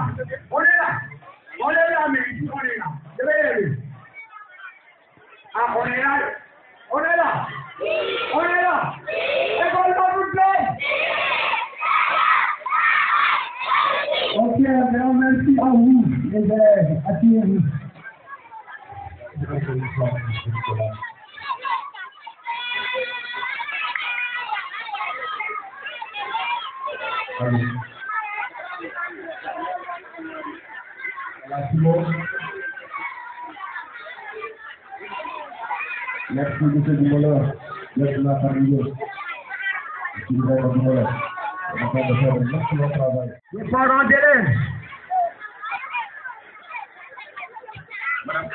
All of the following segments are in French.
On est là. On est là, mais ici, on est là. Je vais y aller. Ah, on est là. On est là. On est là. École s'il vous plaît. Ok, alors merci à vous, les élèves. Asseyez-vous. Allez. Merci, monsieur Dumoulin. Merci, ma famille. Merci, madame Dumoulin. On va faire un excellent travail. Les parents d'élèves. Madame.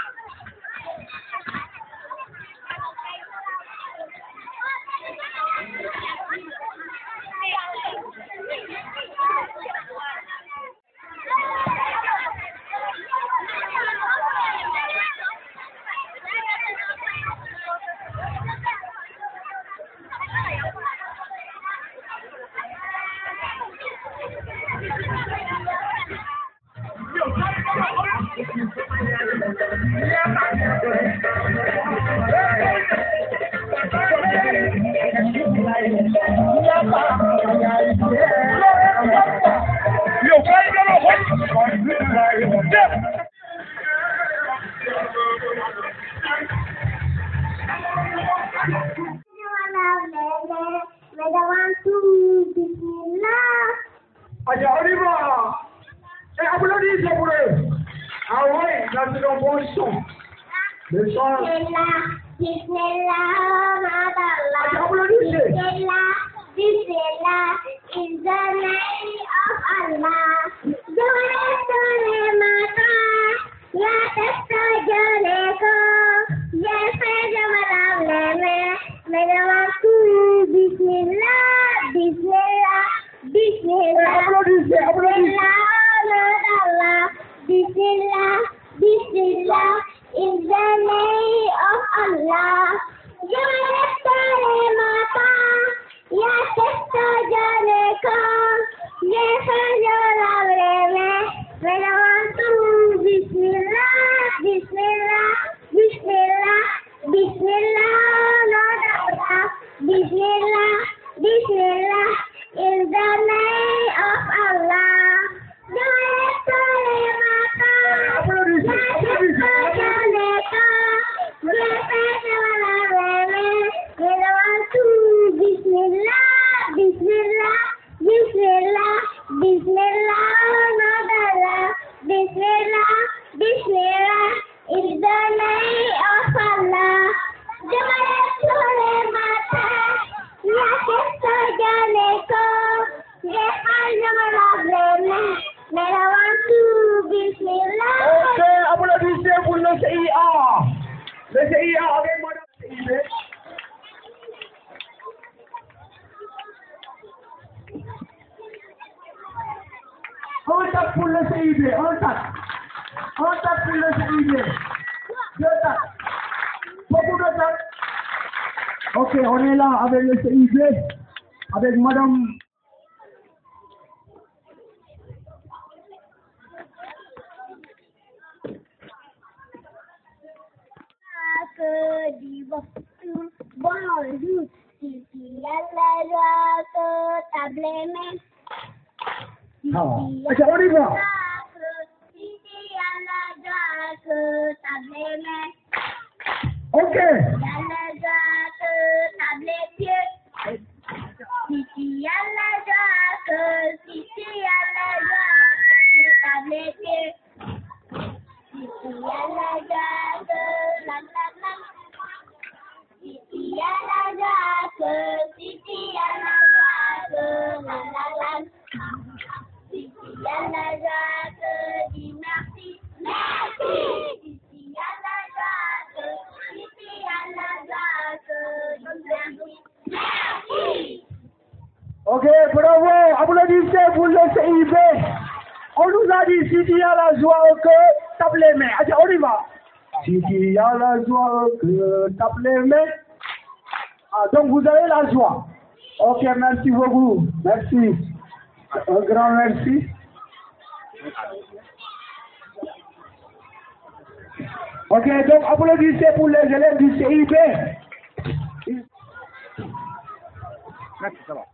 Ah oui, là c'est un bon son. Le son. Applaudissez. Bismillah is the name of Allah. Ya testa jane ko, ya feza malawle me dawantu. Bismillah, Bismillah, Bismillah. Applaudissez, applaudissez. Bismillah, Bismillah is the name of Allah. Ya testa jane ko, ya feza malawle me dawantu. Bismillah, Bismillah, Bismillah, Bismillah, Lord Allah. Bismillah, Bismillah is the name of Allah. Bismillah, Bismillah, Bismillah, Bismillah, Lord Allah. Bismillah, Bismillah is the name of Allah. Ok, applaudissez pour le CIA. Le CIA avec madame CIB. Un tac pour le CIB, un tac. Un tac pour le CIB. Deux tacs. Beaucoup de tacs. Ok, on est là avec le CIB, avec madame. Bonjour, Titi, yalla, table में. हाँ, अच्छा और एक बार. Titi, yalla, table में. Ok. Yalla, table pied. Titi, yalla, Titi, yalla, table pied. Titi, yalla, la la la. Titi, yalla, Titi, yalla, la la la. Titi, yalla, dis merci, merci. Titi, yalla, Titi, yalla, dis merci, merci. Ok, bravo, applaudissez pour le CIB. On nous a dit si tu as la joie au cœur, tape les mains. Allez, on y va. Si tu as la joie au cœur, tape les mains. Ah, donc vous avez la joie. Ok, merci beaucoup. Merci. Un grand merci. Ok, donc applaudissez pour les élèves du CIB. Merci, ça va.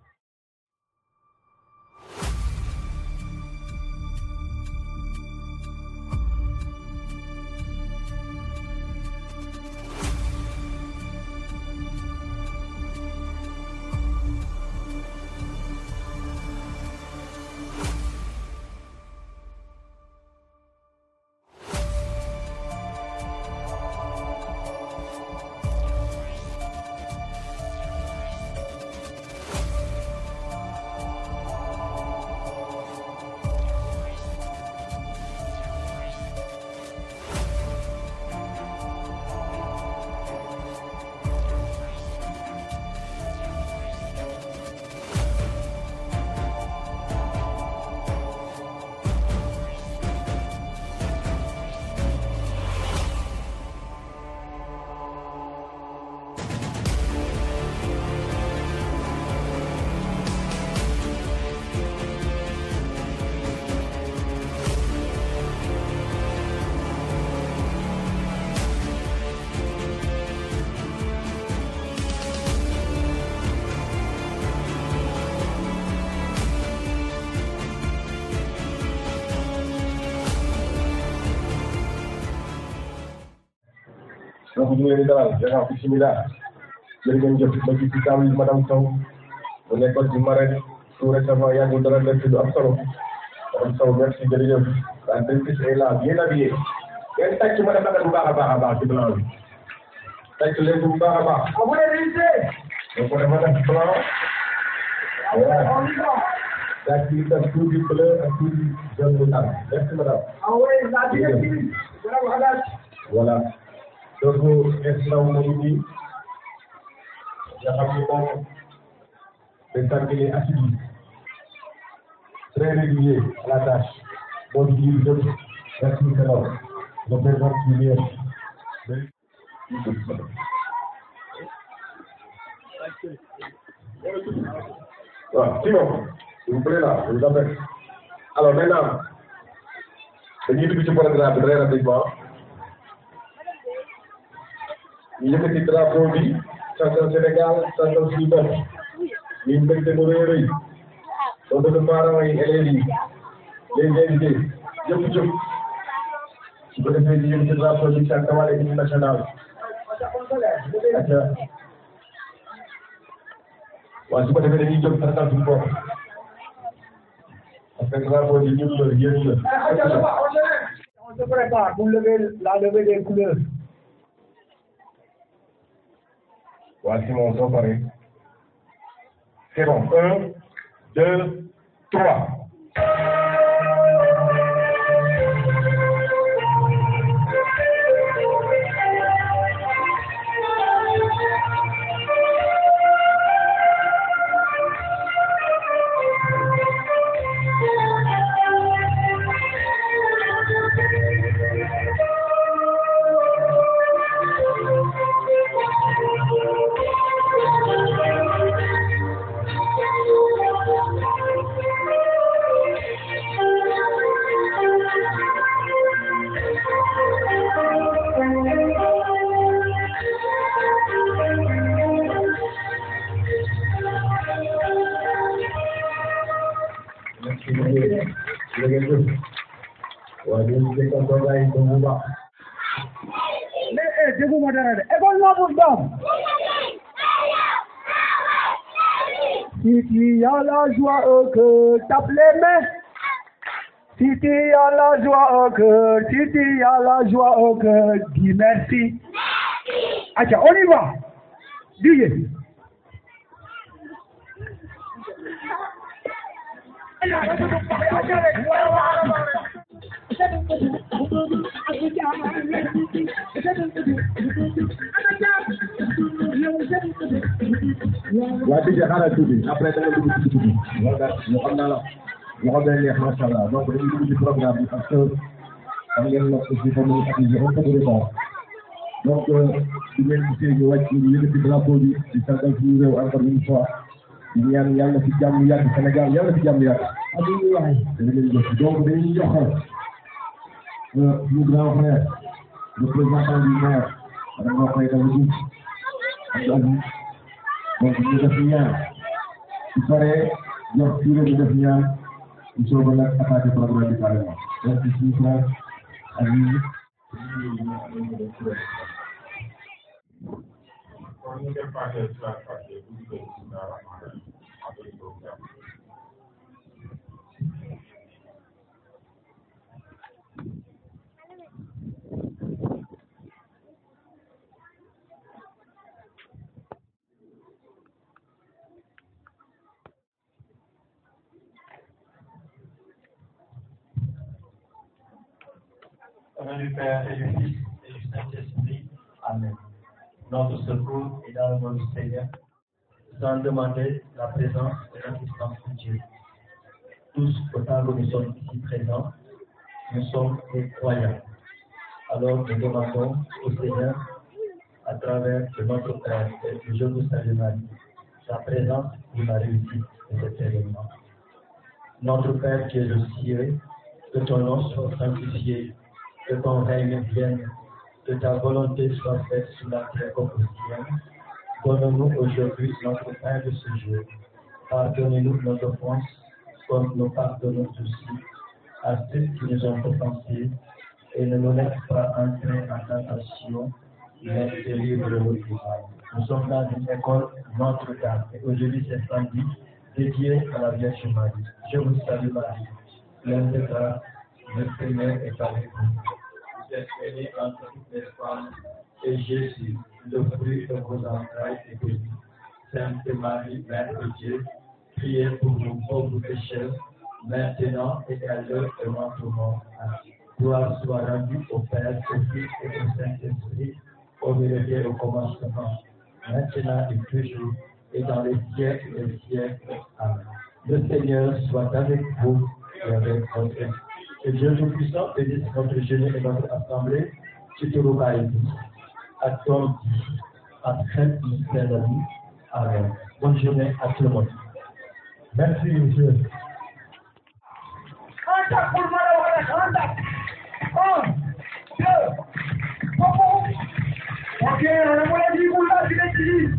donc ñu ngi leen di dalal jërëjëf bisimilah jërë ngeen jëf ba ci table yi madame Sow bu nekkoon ci marraine tout récemment yàggul dara def ci lu am solo madame Sow merci jërëjëf la directrice est là bien habillée ngeen tàcc ma def bu baax a baax ci blanc bi tàcc leen bu baax a baax. À vous les lycées. donc dafa def blanc. On y va. tàcc yi def tout du bleu ak tout du jaune bu tànn merci madame. Ah oui, la directrice. Voilà. Donc, instant où on dit, il y a rapidement des calculs assidus, très réguliers à la tâche. Bon, merci, alors. Le président qui vient. Voilà, Simon, s'il vous plaît là, je vous appelle. Alors maintenant, dañuy dugg ci programme bi très rapidement. ñu yëkkati drapeau bi santal Sénégal santal suñu bopp ñu mbégte mu rëy a rëy donc de parents yi élèves yi les invités yëpp jóg su ko defee ñu yëkkati drapeau bi sant wàllu équipe nationale ak waaw su ko defee dañuy jóg santal suñu bopp parce que drapeau bi ñun la yéen la. On se prépare pour la levée des couleurs. Voici mon son pareil. C'est bon. 1, 2, 3. Déggu ma dara de école Mabou Dam. Si tu as la joie au cœur, tape les mains. Si tu as la joie au cœur, si tu as la joie au cœur, dis merci. Acha, on y va. DJ. waa DJ xaaral tuuti après da nga dugg ci tuuti ñu xam naa la ñu xam ne neex macha allah donc dañuy dugg ci programme bi parce que xam ngeen nag aussi comme ni ñu un peu de retard donc di ngeen gisee ñu wàcc ñu yëkkati drapeau bi di sargal suñu réew encore une fois di ñaan yàlla ci jàmm yàgg Sénégal yàlla ci jàmm yàgg alhamdulilah dañu leen jox donc dañuy jox suñu grand frère représentant du maire, Madame Mokoye Daoudou, donc ñu def ñaan su paree jox durée bi def ñaan ñu soog a nag attaqué programme bi carrément donc suñu frère ak ñi Kon ñu def partie sur la partie bu ñu koy ci dara après programme. Au nom du Père et du Fils et du Saint-Esprit. Amen. Notre secours est dans le nom du Seigneur, sans demander la présence et l'assistance de Dieu. Tous, autant que nous sommes ici présents, nous sommes des croyants. Alors nous demandons au Seigneur, à travers de notre Père et du Je vous salue Marie, sa présence et la réussite de cet événement. Notre Père qui es aux cieux, que ton nom soit sanctifié, que ton règne vienne, que ta volonté soit faite sur la terre comme au ciel. Donne-nous aujourd'hui notre pain de ce jour. Pardonnez-nous nos offenses, comme nous pardonnons aussi à ceux qui nous ont offensés, et ne nous laisse pas entrer en tentation, mais délivre-nous du mal. Nous sommes dans une école Notre-Dame, et aujourd'hui c'est samedi, dédié à la Vierge Marie. Je vous salue Marie, pleine de grâce, le Seigneur est avec vous. Vous êtes bénie entre toutes les femmes, et Jésus, le fruit de vos entrailles, est béni. Sainte Marie, Mère de Dieu, priez pour nous pauvres pécheurs, maintenant et à l'heure de notre mort. Gloire soit rendue au Père, au Fils et au Saint-Esprit, au milieu et au commencement, maintenant et toujours, et dans les siècles des siècles. Amen. Le Seigneur soit avec vous et avec votre esprit. Que Dieu Tout-Puissant bénisse notre jeûne et notre assemblée, tu te regardes à ton à très mystère de vie. Amen. Bonne journée à tout le monde. Merci, monsieur. Contact pour moi, contact. 1, 2, 3. Ok, on a mon avis pour la filet.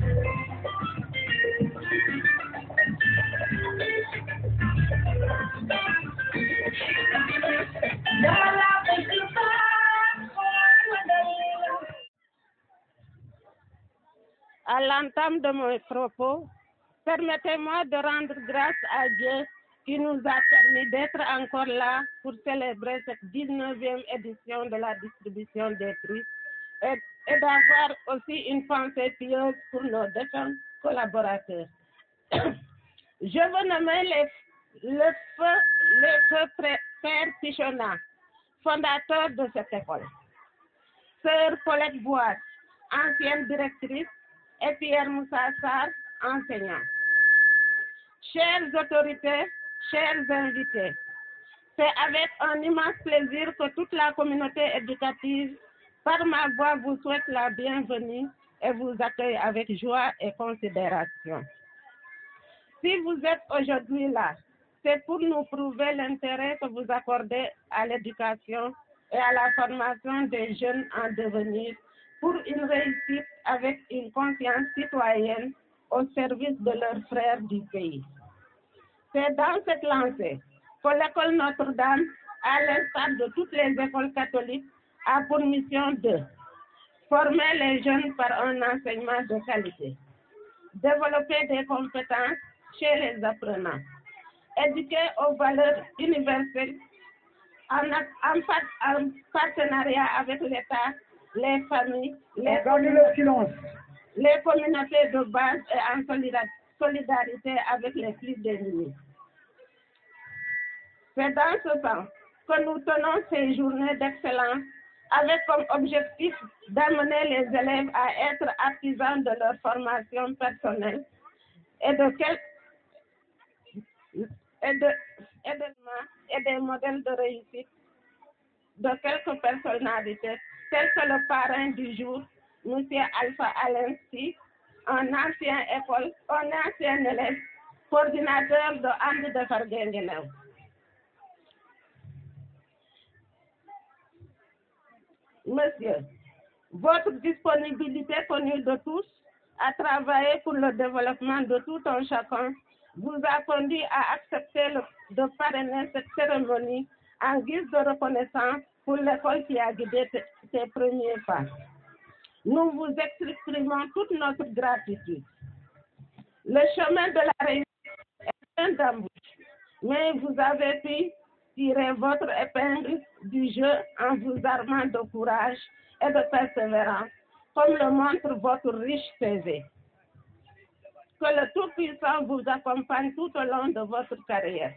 À l'entame de mes propos, permettez-moi de rendre grâce à Dieu qui nous a permis d'être encore là pour célébrer cette 19e édition de la distribution des prix et d'avoir aussi une pensée pieuse pour nos défunts collaborateurs. Je veux nommer les feux Père Pichonna, fondateur de cette école, Sœur Paulette Bois, ancienne directrice, et Pierre Moussa Sarr, enseignant. Chères autorités, chers invités, c'est avec un immense plaisir que toute la communauté éducative, par ma voix, vous souhaite la bienvenue et vous accueille avec joie et considération. Si vous êtes aujourd'hui là, c'est pour nous prouver l'intérêt que vous accordez à l'éducation et à la formation des jeunes en devenir pour une réussite avec une conscience citoyenne au service de leurs frères du pays. C'est dans cette lancée que l'école Notre-Dame, à l'instar de toutes les écoles catholiques, a pour mission de former les jeunes par un enseignement de qualité, développer des compétences chez les apprenants, éduquer aux valeurs universelles en partenariat avec l'État, les familles, les communautés de base et en solidarité avec les plus démunis. C'est dans ce sens que nous tenons ces journées d'excellence avec comme objectif d'amener les élèves à être artisans de leur formation personnelle et des modèles de réussite de quelques personnalités tels que le parrain du jour, M. Alpha Alensi, un ancien élève, coordinateur de And Defar Guinguinéo. Monsieur, votre disponibilité connue de tous à travailler pour le développement de tout un chacun vous a conduit à accepter de parrainer cette cérémonie en guise de reconnaissance pour l'école qui a guidé ses premiers pas. Nous vous exprimons toute notre gratitude. Le chemin de la réussite est plein d'embûches, mais vous avez pu tirer votre épingle du jeu en vous armant de courage et de persévérance, comme le montre votre riche CV. Que le Tout-Puissant vous accompagne tout au long de votre carrière.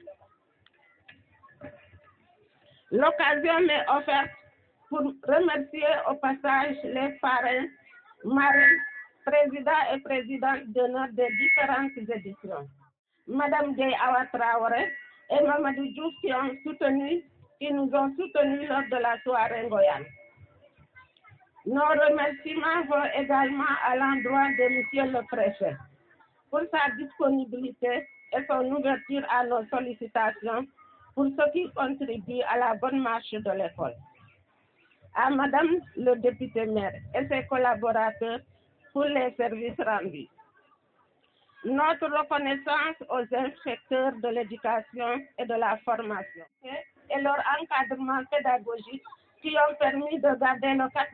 L'occasion m'est offerte pour remercier au passage les parrains, marraines, présidents et présidentes d'honneur des différentes éditions. Madame Gueye Awa Traoré et Mamadou Diouf qui nous ont soutenus lors de la soirée Ngoyane. Nos remerciements vont également à l'endroit de Monsieur le Préfet pour sa disponibilité et son ouverture à nos sollicitations pour ce qui contribue à la bonne marche de l'école. À Madame le député maire et ses collaborateurs pour les services rendus. Notre reconnaissance aux inspecteurs de l'éducation et de la formation et leur encadrement pédagogique qui nous ont permis de garder le cap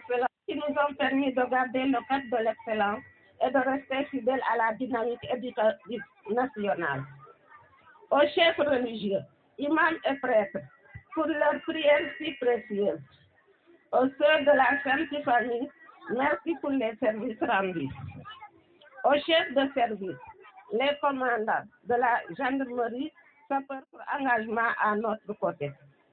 de l'excellence, et de rester fidèles à la dynamique éducative nationale. Aux chefs religieux, imams et prêtres, pour leurs prières si précieuses. Aux sœurs de la Sainte Famille, merci pour les services rendus. Aux chefs de service, les commandants de la gendarmerie, sapeurs pour engagement à notre côté.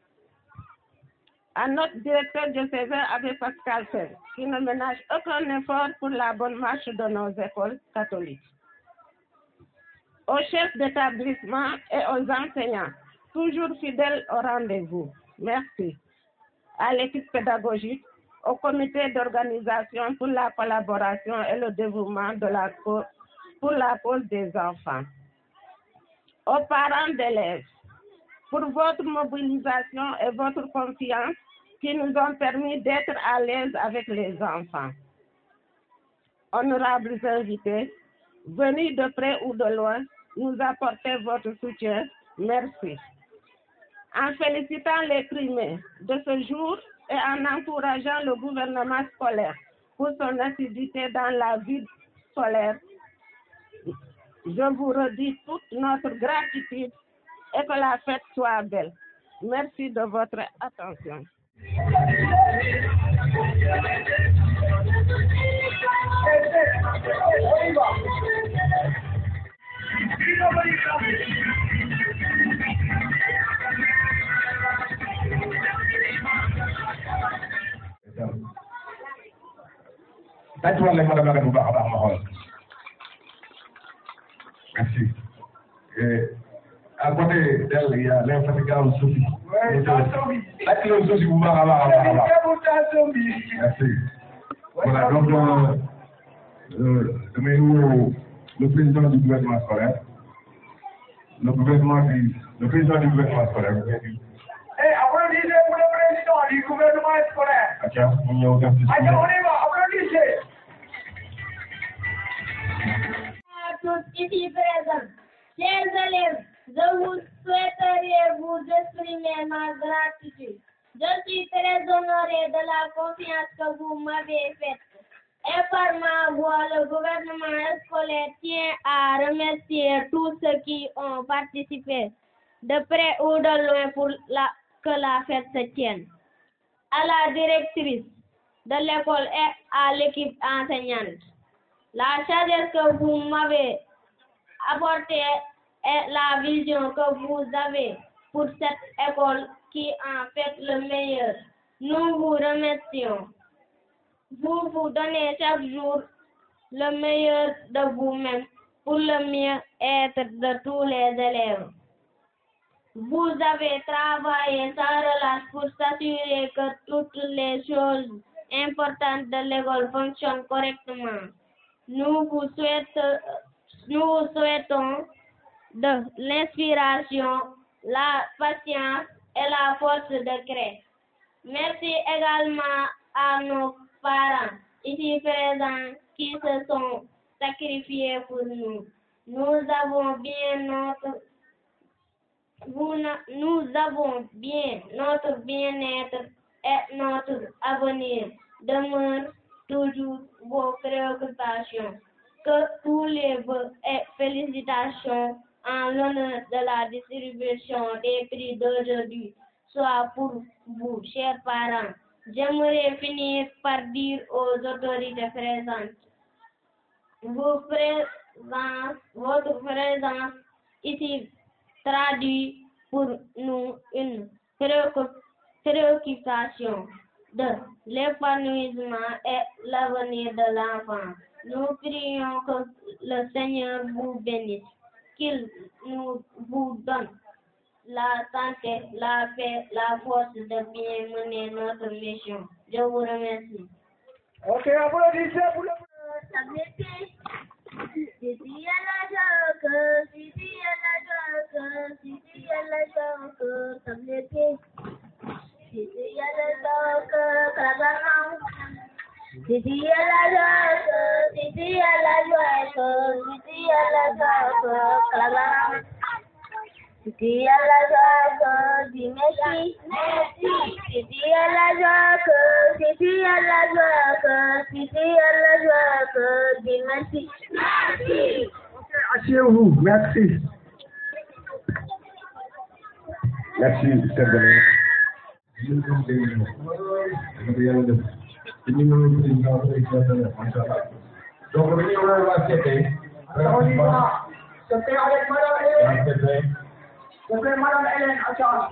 À notre directeur diocésain Abbé Pascal Fer, qui ne ménage aucun effort pour la bonne marche de nos écoles catholiques. Aux chefs d'établissement et aux enseignants, toujours fidèles au rendez-vous. Merci. À l'équipe pédagogique, au comité d'organisation pour la collaboration et le dévouement pour la cause des enfants. Aux parents d'élèves, pour votre mobilisation et votre confiance qui nous ont permis d'être à l'aise avec les enfants. Honorables invités, venus de près ou de loin, nous apporter votre soutien. Merci. En félicitant les primés de ce jour et en encourageant le gouvernement scolaire pour son assiduité dans la vie scolaire, je vous redis toute notre gratitude et que la fête soit belle. Merci de votre attention. Merci. À côté d'elle, il y a l'infatigable Sophie. Merci. Voilà, donc le président du gouvernement scolaire, le président du gouvernement scolaire. Applaudissez pour le président du gouvernement scolaire. On y a aucun souci. Applaudissez. À tous ici présents, chers élèves, je vous souhaiterais vous exprimer ma gratitude. Je suis très honoré de la confiance que vous m'avez faite. Et par ma voix, le gouvernement scolaire tient à remercier tous ceux qui ont participé, de près ou de loin, pour que la fête se tienne. À la directrice de l'école et à l'équipe enseignante, la sagesse que vous m'avez apportée et la vision que vous avez pour cette école qui en fait le meilleur. Nous vous remercions. Vous vous donnez chaque jour le meilleur de vous-même pour le mieux-être de tous les élèves. Vous avez travaillé sans relâche pour s'assurer que toutes les choses importantes de l'école fonctionnent correctement. Nous vous souhaitons de l'inspiration, la patience et la force de créer. Merci également à nos parents ici présents qui se sont sacrifiés pour nous. Nous avons bien notre bien-être et notre avenir demeurent toujours vos préoccupations. Que tous les vœux et félicitations en l'honneur de la distribution des prix d'aujourd'hui soient pour vous, chers parents. J'aimerais finir par dire aux autorités présentes, votre présence ici traduit pour nous une préoccupation de l'épanouissement et l'avenir de l'enfant. Nous prions que le Seigneur vous bénisse, qu'il vous donne la santé, la paix, la force de bien mener notre mission. Je vous remercie. Ok, applaudissez pour le... Sidi la joke, Sidi la joke, Sidi la joke, tablette. Sidi la joke, kabanam. Sidi la joke, Sidi la joke, Sidi la joke, kabanam. Sidi la joke, di merci, merci. Sidi la joke, Sidi la joke, Sidi la joke, di merci. Merci. Asseyez-vous, merci. Merci, chef de l'État. Donc, on va c'était. On y va. C'était avec Madame Hélène. C'était Madame Hélène, attends.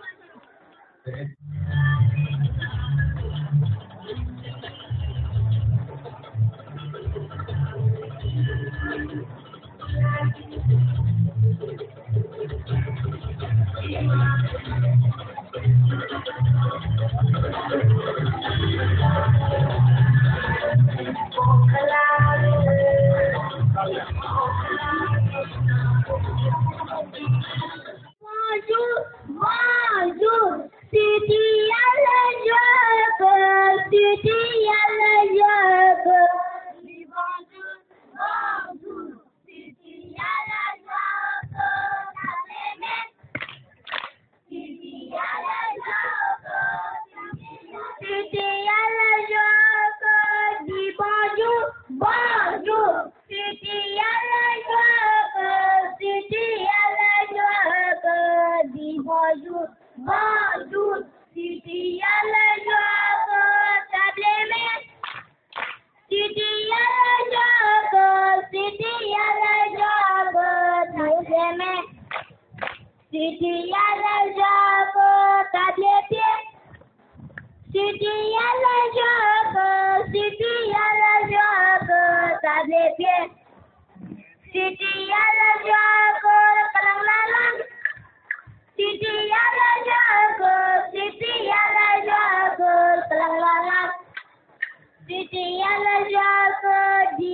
Bonjour, Sidi la joke, Sidi la joke. Bonjour, Sidi la joke, Sidi la joke, Sidi la joke, dis bonjour, Sidi la joke, Sidi la joke, dis bonjour, Sidi la joke, table. Sidi la joke, Sidi la joke, table. Sidi la joke, table. Sidi la joke, Sidi la joke, table. Sidi la joke, kalang lalang. Sidi la joke, Sidi la joke, kalang lalang. Sidi la joke, di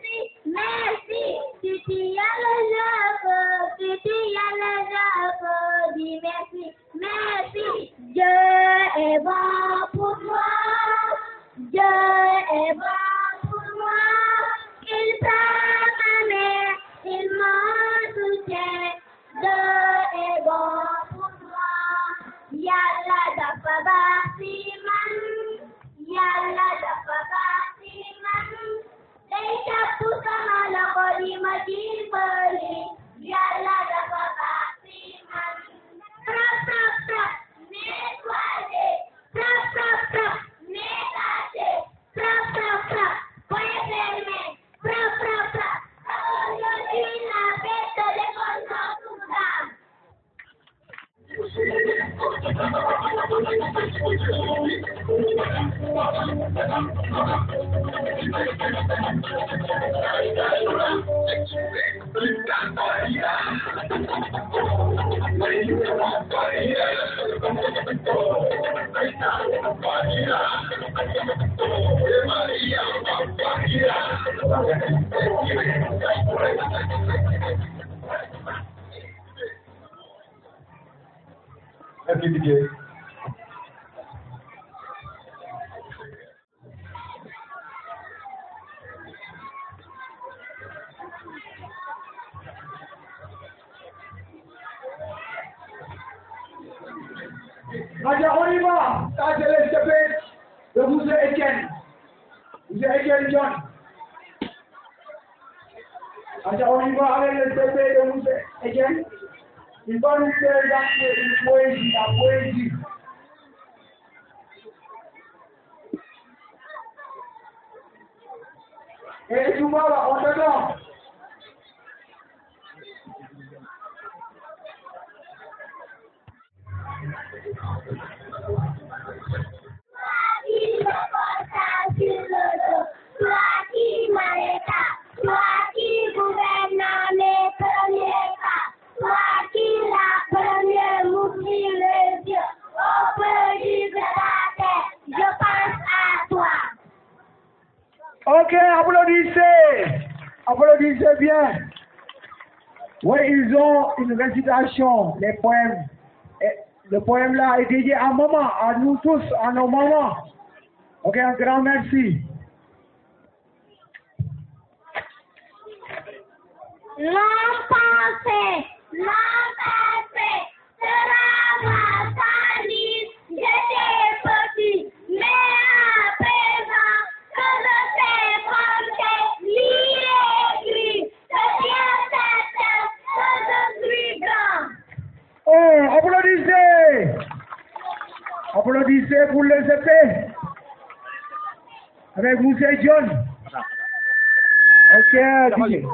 merci, Sidi la joke, Sidi la joke, di merci. Dieu est bon pour moi, Dieu est bon pour moi. Il prend ma main, il me soutient. Dieu est bon pour moi. Yalla dafa basi man, yalla dafa basi man. Day jàpp sama loxo di ma dimbali. Yalla dafa basi man. Frap frap frap, nettoyer. Frap frap frap, ménager. Frap frap frap, point fermé. Frap frap frap. Aujourd'hui la fête de l'école Notre-Dame. Merci Didier. Allez, on y va. Ça, c'est le CP de vous Etienne. Vous Etienne John. Allez, on y va avec le CP de vous Etienne. Il va nous présenter une poésie, la poésie. Et tu vois là, on te donne. Toi qui m'arrêtas, toi qui gouvernes mes premiers pas, toi qui la première m'ouvrit les yeux, au pays de la terre, je pense à toi. Ok, applaudissez. Applaudissez bien. Oui, ils ont une récitation, les poèmes. Et le poème là est dédié à maman, à nous tous, à nos mamans. Ok, un grand merci. L'empensé sera ma famille. J'étais petit, mais à présent, que je sais compter, lire et écrire, c'est bien certain que je suis grand. Oh, applaudissez. Applaudissez pour les épées. Avec vous, c'est John. Ok, DJ.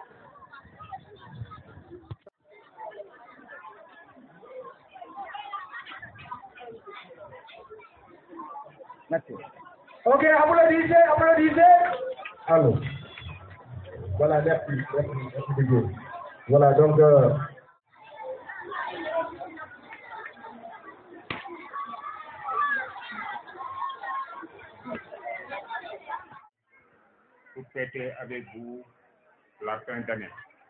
Merci. Ok, applaudissez, applaudissez. Alors, voilà, merci beaucoup. Voilà, donc, pour fêter avec vous la fin d'année.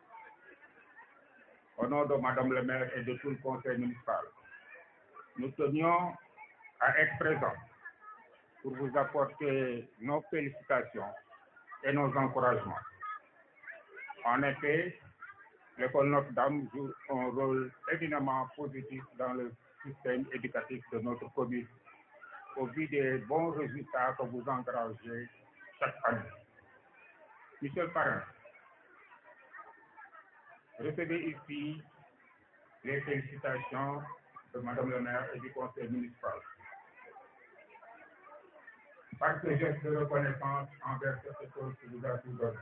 Au nom de Madame le maire et de tout le conseil municipal, nous tenions à être présents pour vous apporter nos félicitations et nos encouragements. En effet, l'école Notre-Dame joue un rôle éminemment positif dans le système éducatif de notre commune, au vu des bons résultats que vous encouragez chaque année. Monsieur le parrain, recevez ici les félicitations de Madame le maire et du conseil municipal. Par ce geste de reconnaissance envers cette école qui vous a tout donné,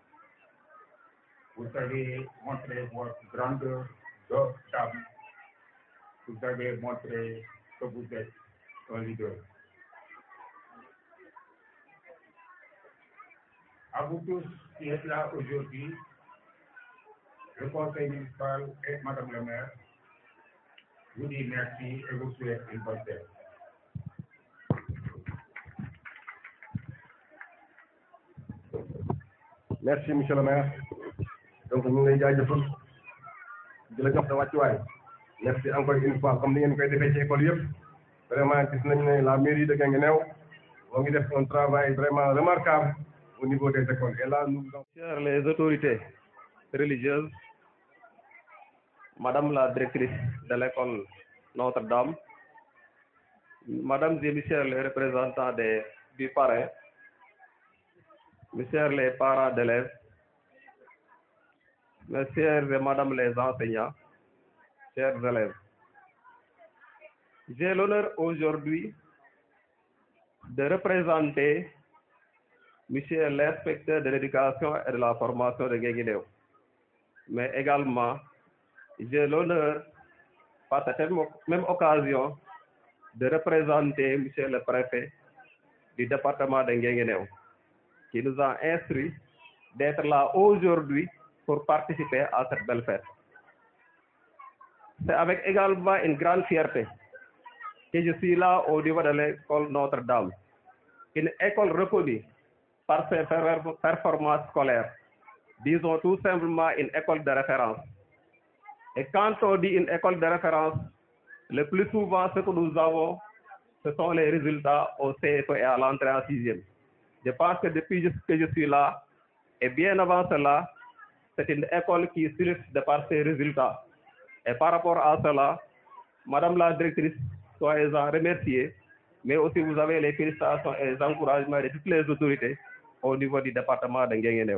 vous avez montré votre grandeur d'âme. Vous avez montré que vous êtes un leader. À vous tous qui êtes là aujourd'hui, le conseil municipal et Madame le maire vous dit merci et vous souhaite une bonne fête. merci monsieur le maire. Donc ñu ngi lay jaajëfal di la jox sa wàccuwaay. Merci encore une fois comme ni ngeen koy defee ci école yëpp. Vraiment gis nañ ne la mairie de Guinguinéo moo ngi def un travail vraiment remarquable au niveau des écoles. Et là, nous Chers les autorités religieuses, Madame la directrice de l'école Notre-Dame, Madame et Messieurs les représentants du parrain, Messieurs les parents d'élèves, Messieurs et Madame les enseignants, chers élèves. J'ai l'honneur aujourd'hui de représenter Monsieur l'inspecteur de l'éducation et de la formation de Guinguinéo. Mais également, j'ai l'honneur, par cette même occasion, de représenter Monsieur le préfet du département de Guinguinéo, qui nous a instruit d'être là aujourd'hui pour participer à cette belle fête. C'est avec également une grande fierté que je suis là au niveau de l'école Notre-Dame, une école reconnue par ses performances scolaires, disons tout simplement une école de référence. Et quand on dit une école de référence, le plus souvent ce que nous avons, ce sont les résultats au CFE et à l'entrée en sixième. Je pense que depuis que je suis là, et bien avant cela, c'est une école qui s'illustre de par ses résultats. Et par rapport à cela, Madame la directrice soyez-en remerciés, mais aussi vous avez les félicitations et les encouragements de toutes les autorités au niveau du département de Guinguinéo.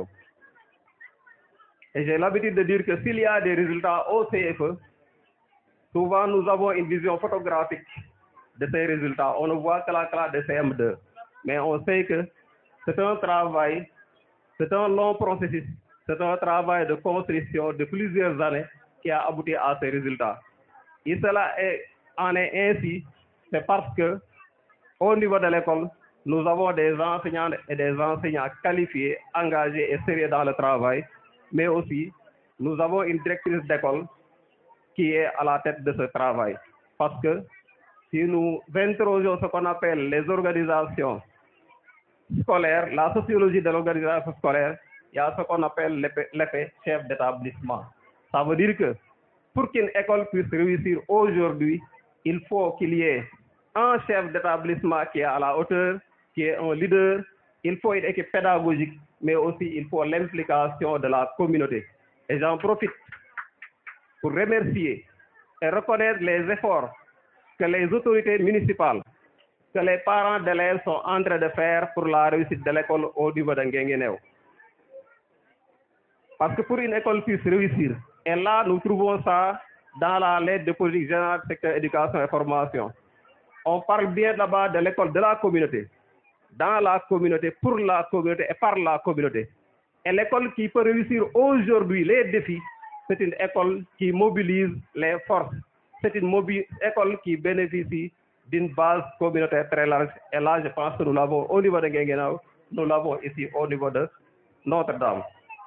Et j'ai l'habitude de dire que s'il y a des résultats au CFE, souvent nous avons une vision photographique de ces résultats. On ne voit que la classe de CM2, mais on sait que c'est un travail, c'est un long processus, c'est un travail de construction de plusieurs années qui a abouti à ces résultats. Et cela en est ainsi, c'est parce que au niveau de l'école, nous avons des enseignants et des enseignants qualifiés, engagés et sérieux dans le travail, mais aussi nous avons une directrice d'école qui est à la tête de ce travail. Parce que si nous interrogeons ce qu'on appelle les organisations scolaires, la sociologie de l'organisation scolaire, il y a ce qu'on appelle l'effet chef d'établissement. Ça veut dire que pour qu'une école puisse réussir aujourd'hui, il faut qu'il y ait un chef d'établissement qui est à la hauteur, qui est un leader, il faut une équipe pédagogique, mais aussi il faut l'implication de la communauté. Et j'en profite pour remercier et reconnaître les efforts que les autorités municipales, que les parents d'élèves sont en train de faire pour la réussite de l'école au niveau de Guinguinéo. Parce que pour une école puisse réussir, et là nous trouvons ça dans la lettre de politique générale du secteur éducation et formation. On parle bien là-bas de l'école de la communauté, dans la communauté, pour la communauté et par la communauté. Et l'école qui peut réussir aujourd'hui les défis, c'est une école qui mobilise les forces. C'est une école qui bénéficie d'une base communautaire très large. Et là, je pense que nous l'avons au niveau de Guinguinéo, nous l'avons ici au niveau de Notre-Dame.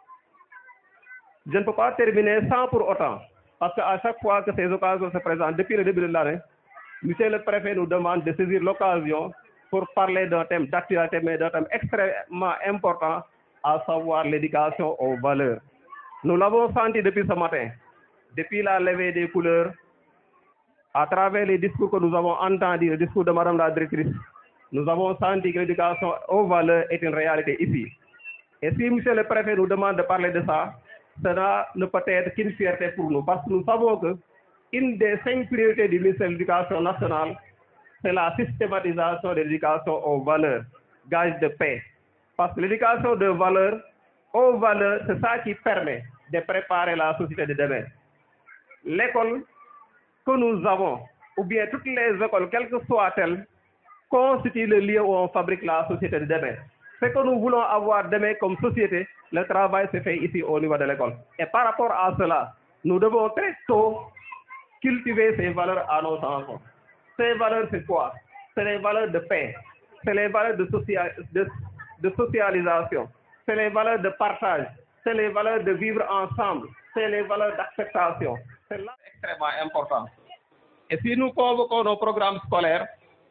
Je ne peux pas terminer sans pour autant, parce qu'à chaque fois que ces occasions se présentent, depuis le début de l'année, monsieur le préfet nous demande de saisir l'occasion pour parler d'un thème d'actualité, mais d'un thème extrêmement important, à savoir l'éducation aux valeurs. Nous l'avons senti depuis ce matin, depuis la levée des couleurs, à travers les discours que nous avons entendus, le discours de Madame la directrice, nous avons senti que l'éducation aux valeurs est une réalité ici. Et si monsieur le préfet nous demande de parler de ça, cela ne peut être qu'une fierté pour nous, parce que nous savons que une des 5 priorités du ministère de l'Éducation nationale, c'est la systématisation de l'éducation aux valeurs, gage de paix. Parce que l'éducation de valeurs, aux valeurs, c'est ça qui permet de préparer la société de demain. L'école que nous avons, ou bien toutes les écoles, quelles que soient-elles, constituent le lieu où on fabrique la société de demain. Ce que nous voulons avoir demain comme société, le travail se fait ici au niveau de l'école. Et par rapport à cela, nous devons très tôt cultiver ces valeurs à nos enfants. Ces valeurs, c'est quoi? C'est les valeurs de paix, c'est les valeurs de socialisation, c'est les valeurs de partage, c'est les valeurs de vivre ensemble, c'est les valeurs d'acceptation. C'est là extrêmement important. Et si nous convoquons nos programmes scolaires,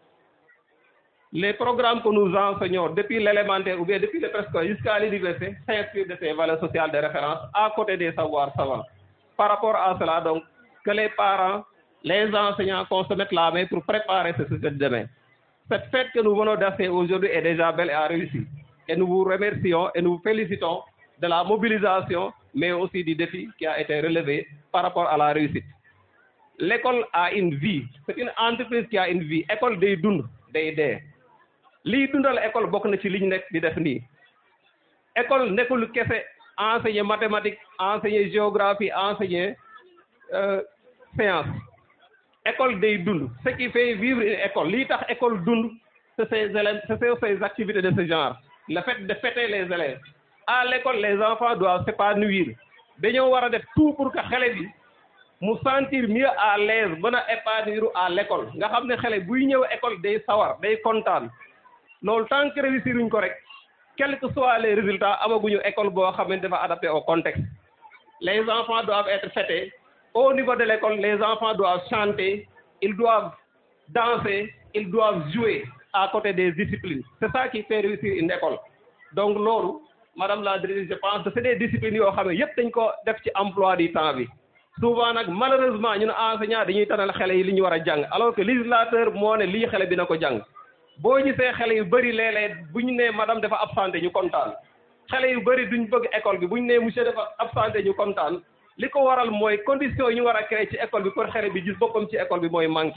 les programmes que nous enseignons depuis l'élémentaire ou bien depuis le prescolaire jusqu'à l'université s'inscrivent de ces valeurs sociales de référence à côté des savoirs savants. Par rapport à cela, donc, que les parents, les enseignants qu'on se mette la main pour préparer ce sujet de demain. Cette fête que nous venons d'assurer aujourd'hui est déjà belle et a réussi. Et nous vous remercions et nous vous félicitons de la mobilisation, mais aussi du défi qui a été relevé par rapport à la réussite. L'école a une vie. C'est une entreprise qui a une vie. École day dund, day dee. Lii dundal école bokk na ci li ñu nekk di def nii. École nekkul kese enseigner mathématiques, enseigner géographie, enseigner science. École day dund. Ce qui fait vivre une école, lii tax école dund, c'est ces activités de ce genre. Le fait de fêter les élèves. À l'école, les enfants doivent s'épanouir. Dañoo war a def tout pour que xale bi mu sentir mieux à l'aise, mën a épanouir à l'école. Nga xam ne xale buy ñëw école day sawar, day kontaan. Loolu tant que réussir uñ ko rek, quels que soient les résultats, amaguñu école boo xam ne dafa adapté au contexte. Les enfants doivent être fêtés. Au niveau de l'école, les enfants doivent chanter, ils doivent danser, ils doivent jouer à côté des disciplines. C'est ça qui fait réussir une école. Donc loolu, Madame la directrice, je pense que c'est des disciplines yoo xam ne yëpp dañ ko def ci emploi du temps bi. Souvent nag malheureusement ñun enseignants dañuy tanal xale yi li ñu war a jàng alors que législateur moo ne lii xale bi na ko jàng. Boo gisee xale yu bëri léeg-léeg bu ñu nee madame dafa absenté ñu kontaan xale yu bëri duñ bëgg école bi bu ñu nee monsieur dafa absenté ñu kontaan li ko waral mooy condition yi ñu war a créer ci école bi pour xale bi gis boppam ci école bi mooy manqué.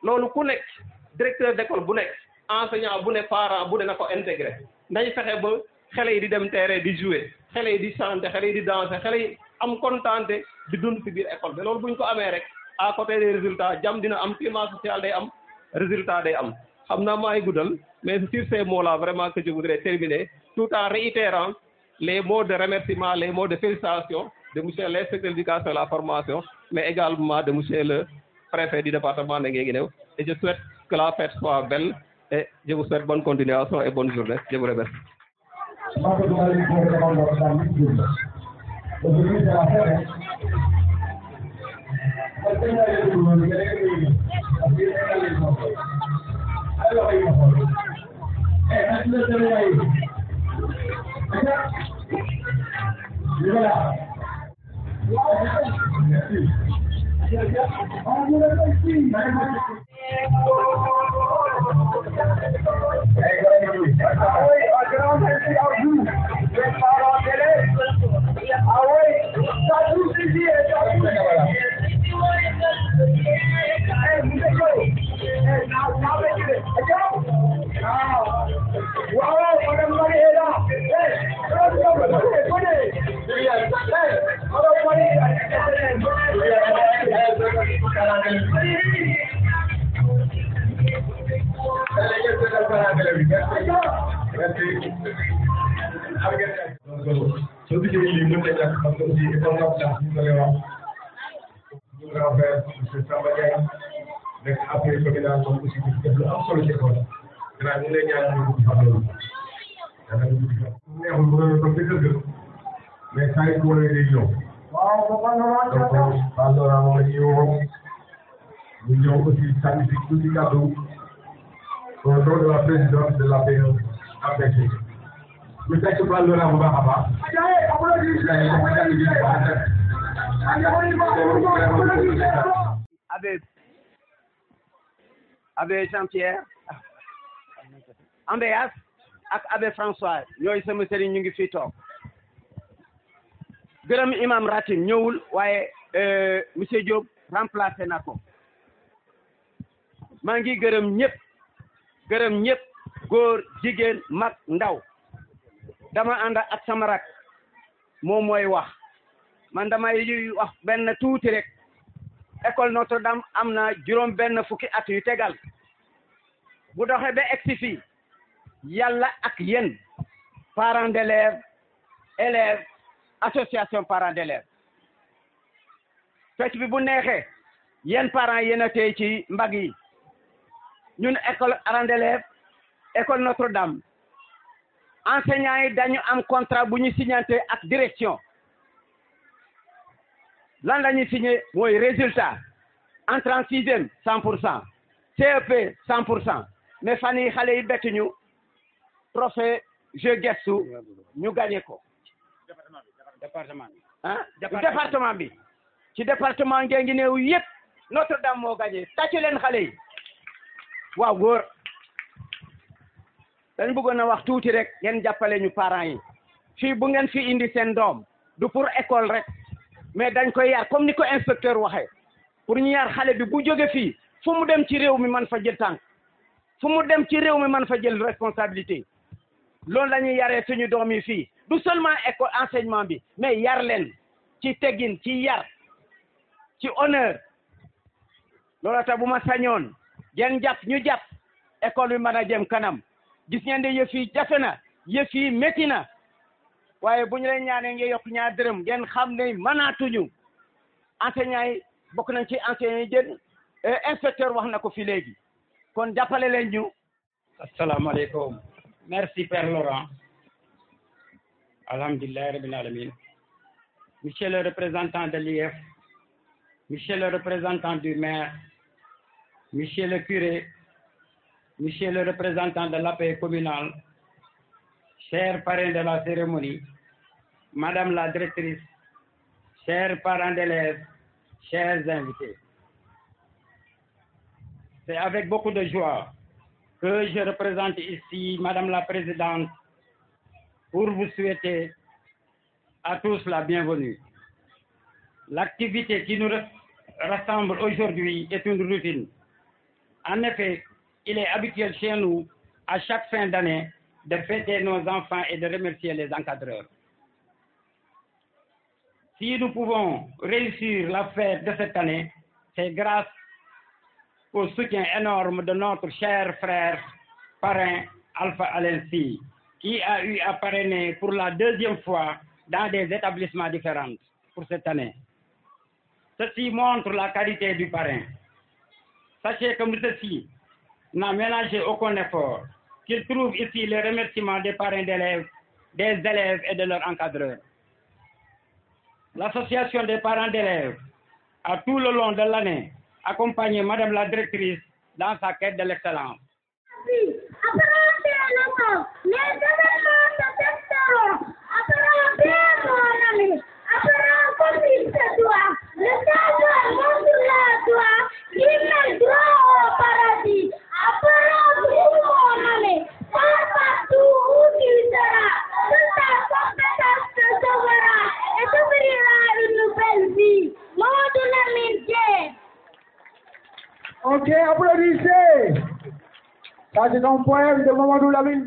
loolu ku nekk directeur d'école bu nekk enseignant bu ne parent bu ne na ko intégré nañ fexe ba xale yi di dem terrain di jouer xale yi di chanter xale yi di danser xale yi am contenté di dund ci biir école bi loolu buñ ko amee rek à côté des résultats jàmm dina am climat social day am résultat day am xam naa maay guddal mais sur ces mots là vraiment que je voudrais terminer tout en réitérant les mots de remerciement les mots de félicitations de monsieur l'inspecteur de l'éducation et de la formation mais également de monsieur le préfet du département de Guinguinéo et je souhaite que la fête soit belle et je vous souhaite bonne continuation et bonne journée. Je vous remercie. Au nom de la présidente de la APC. Vous êtes sur le Abbé Jean-Pierre Ambéas ak Abbé François ñooy sama sëriñ ñu ngi fii toog gërëm imam Ratim ñëwul waaye monsieur Diop remplacé na ko maa ngi gërëm ñëpp góor jigéen mag ndaw dama ànd ak sama rak moom mooy wax man damay wax benn tuuti rek école Notre-Dame am na juróom benn fukki at yu tegal bu doxee ba egsi fii yàlla ak yéen parents d'élèves élèves association parents d'élèves fecc bi bu neexee yéen parents yéen a tey ci mbag yi ñun école parents d'élèves école Notre-Dame enseignants yi dañu am contrat bu ñu signanté ak direction lan la ñuy signé mooy résultat entrée en sixième 100% CEP 100% mais fan yi xale yi bett ñu trophée jeu gestu ñu gagné ko département bi ci département Guinguinéo yëpp Notre-Dame moo gagné tàccu leen xale yi waaw góor dañ bëggoon a wax tuuti rek ngeen jàppale ñu parents yi fii bu ngeen fi indi seen doom du pour école rek mais dañ koy yar comme ni ko inspecteur waxee pour ñu yar xale bi bu jóge fii fu mu dem ci réew mi man fa jël tànk fu mu dem ci réew mi man fa jël responsabilité loolu la ñuy yaree suñu doom yi fii du seulement école enseignement bi mais yar leen ci teggin ci yar ci honneur loolu tax bu ma sañoon ngeen jàpp ñu jàpp école bi mën a jëm kanam gis ngeen de yëf yi jafe na yëf yi métti na waaye bu ñu leen ñaanee nga yokk ñaar dërëm ngeen xam ne mënaatuñu enseignants yi bokk nañ ci enseignants yi jël inspecteur wax na ko fi léegi kon jàppale leen ñu. asalaamaaleykum merci Père Laurent alhamdulillahi rabbil alamin monsieur le représentant de l'IEF monsieur le représentant du maire monsieur le curé monsieur le représentant de l'APE communal chers parrains de la cérémonie madame la directrice chers parents d'élèves chers invités c'est avec beaucoup de joie que je représente ici Madame la Présidente pour vous souhaiter à tous la bienvenue. L'activité qui nous rassemble aujourd'hui est une routine. En effet, il est habituel chez nous, à chaque fin d'année, de fêter nos enfants et de remercier les encadreurs. Si nous pouvons réussir la fête de cette année, c'est grâce au soutien énorme de notre cher frère parrain Alpha Alensi, qui a eu à parrainer pour la deuxième fois dans des établissements différents pour cette année. Ceci montre la qualité du parrain. Sachez que ceci n'a ménagé aucun effort, qu'il trouve ici les remerciements des parrains d'élèves, des élèves et de leurs encadreurs. L'association des parents d'élèves a tout le long de l'année accompagné Madame la directrice dans sa quête de l'excellence. Ok, applaudissez. Ça, c'est un poème de Mamadou Lamine.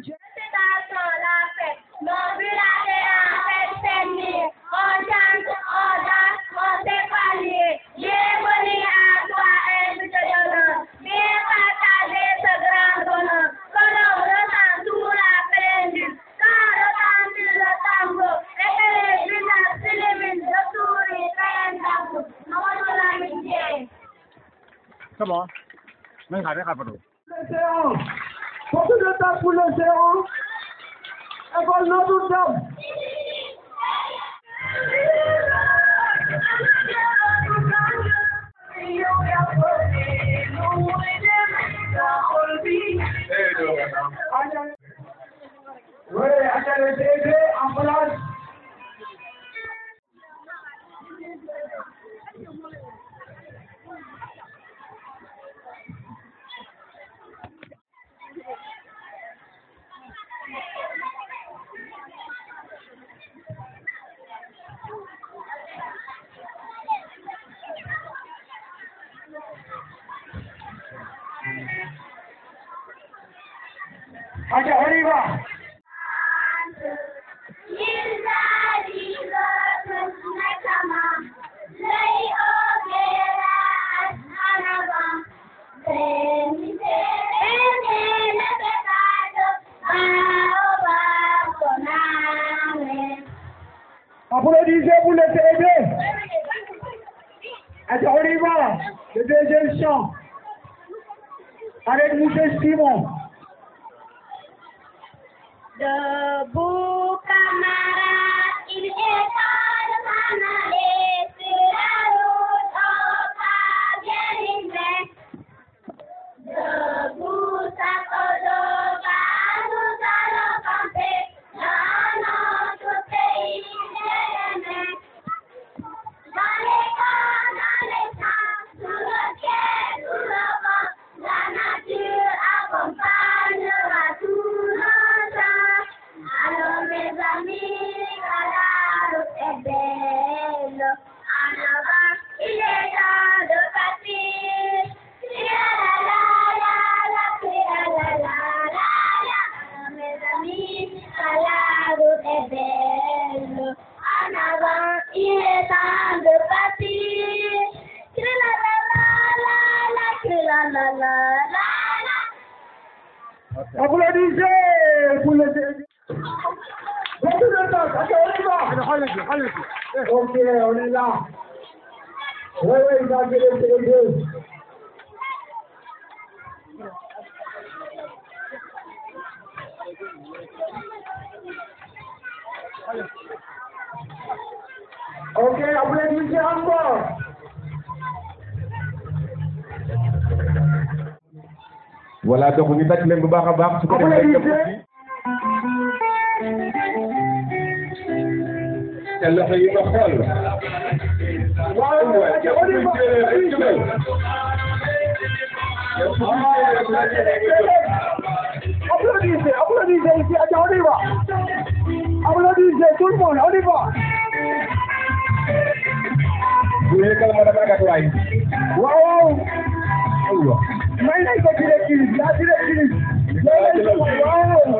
C'est bon. Mais regardez, regardez. L'océan. Beaucoup de temps pour l'océan. École Notre-Dame. Oui, attendez, c'est en place. Allez, on y va. Applaudissez pour le CD. Allez, on y va. Le deuxième chant. Avec M. Simon. Debout, camarades, il est temps de s'en aller sur la route, on va bien livrer. Debout, Sakodoka, nous allons camper dans notre pays aimé. Dans les camps, dans les champs, sous le ciel, sous le vent, la nature accompagnera tout nos chants. Alors mes amis, la route est belle. En avant, il est temps de partir. Alors mes amis, la route est belle. En avant, il est temps de partir. Applaudissez pour le CD. Beaucoup de temps, allez, on y va. Ok, on est là. Oui, il va faire le CD. Ok, applaudissez encore. Voilà, donc ñu tàcc leen bu baax a baax su ko defee te loxo yi nga xool Applaudissez, applaudissez ici, on y va. Applaudissez tout le monde, on y va. bu yëkkal ma dafa gàtt waay Waaw. may nañ ko directrice la directrice waaw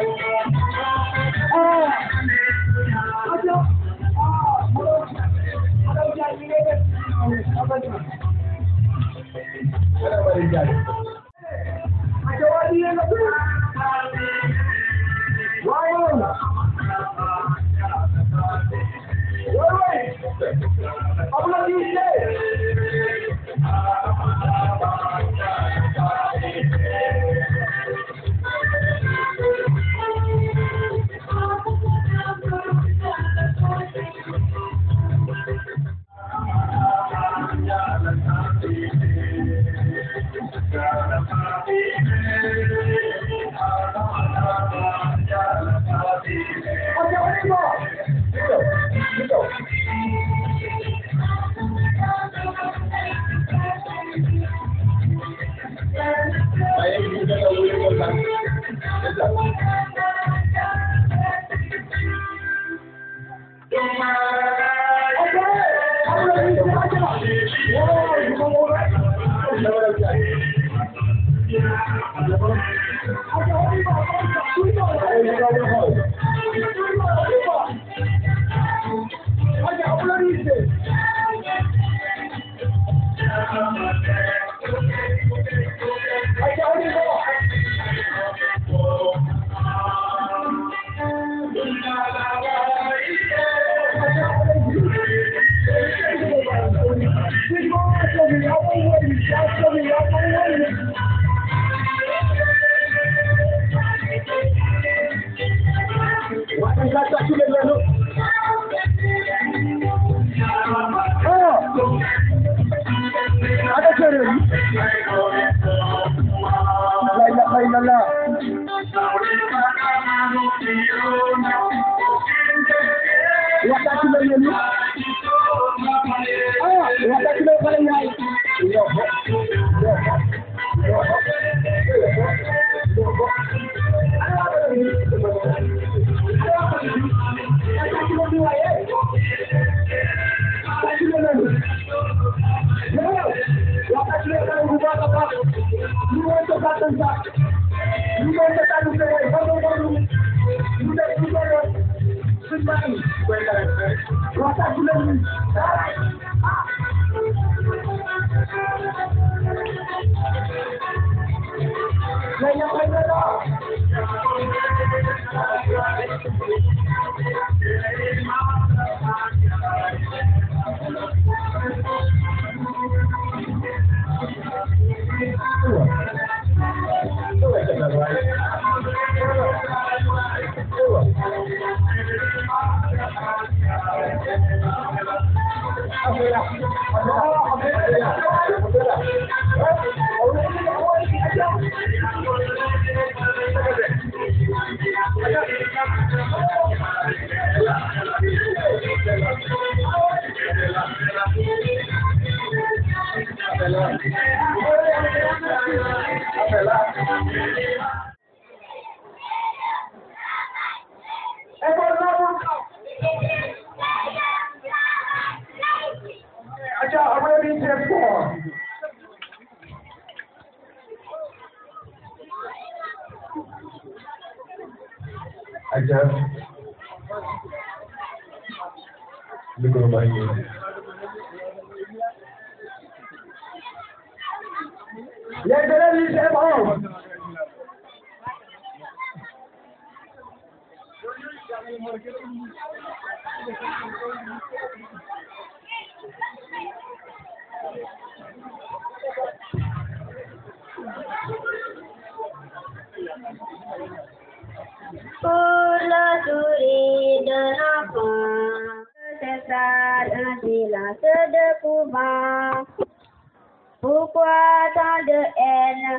Pourquoi tant de haine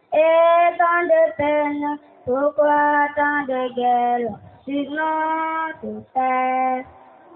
et tant de peine? Pourquoi tant de guerre sur notre terre?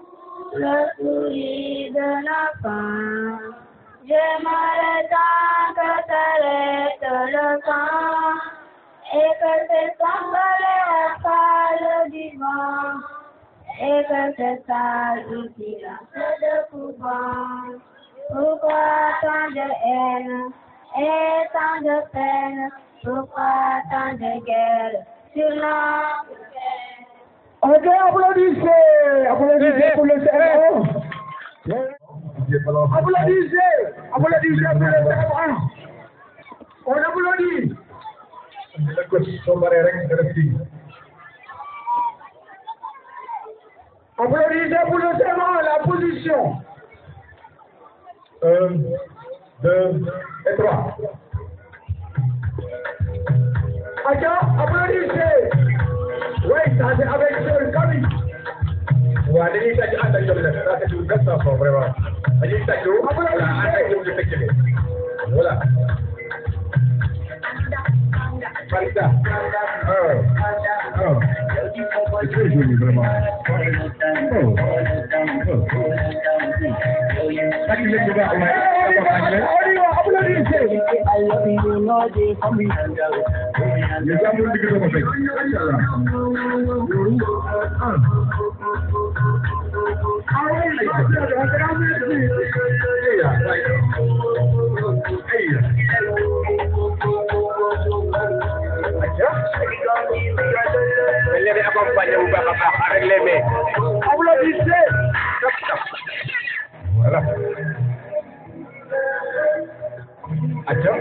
Le sourire de l'enfant, j'aimerais tant que s'arrête le temps et que se semble parle du vent et que se salle le silence de couvent. Pourquoi tant de haine et tant de peine, pourquoi tant de guerre sur notre terre? Ok, applaudissez, applaudissez pour le CM1. Applaudissez, applaudissez pour le CM1. On applaudit. Applaudissez pour le CM1, la position. 1, 2 et 3. Applaudissez. Oui, ça c'est avec Seul Kami. Ouais, dañuy tàcc ànd ak ñoom nag ça c'est une belle chanson vraiment. Dañuy tàcc voilà ànd ak ñoom ñu fekk ne voilà. Farida. C'est très joli vraiment. Les accompagner bu baax a baax avec les mains. Applaudissez. Voilà. Attention.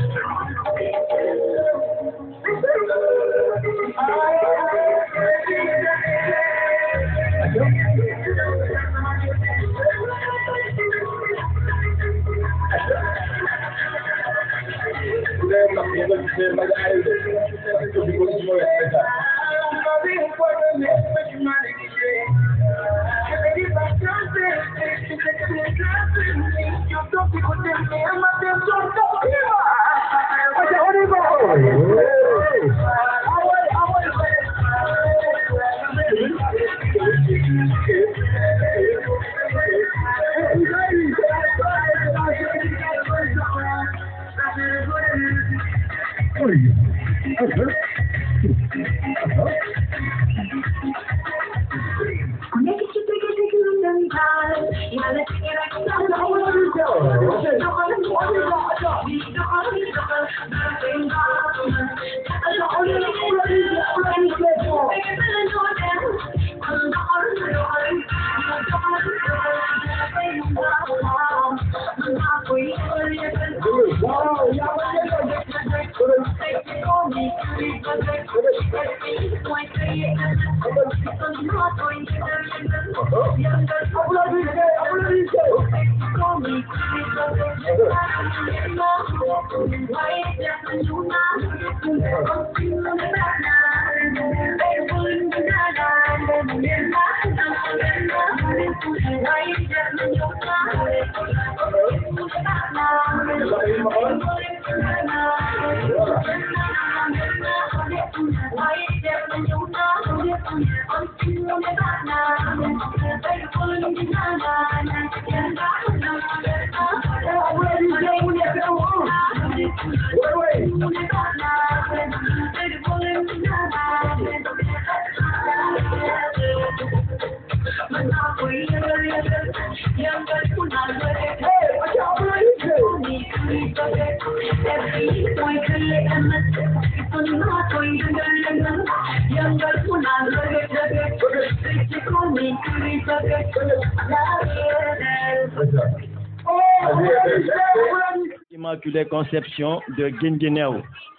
Immaculée Conception de Guinguinéo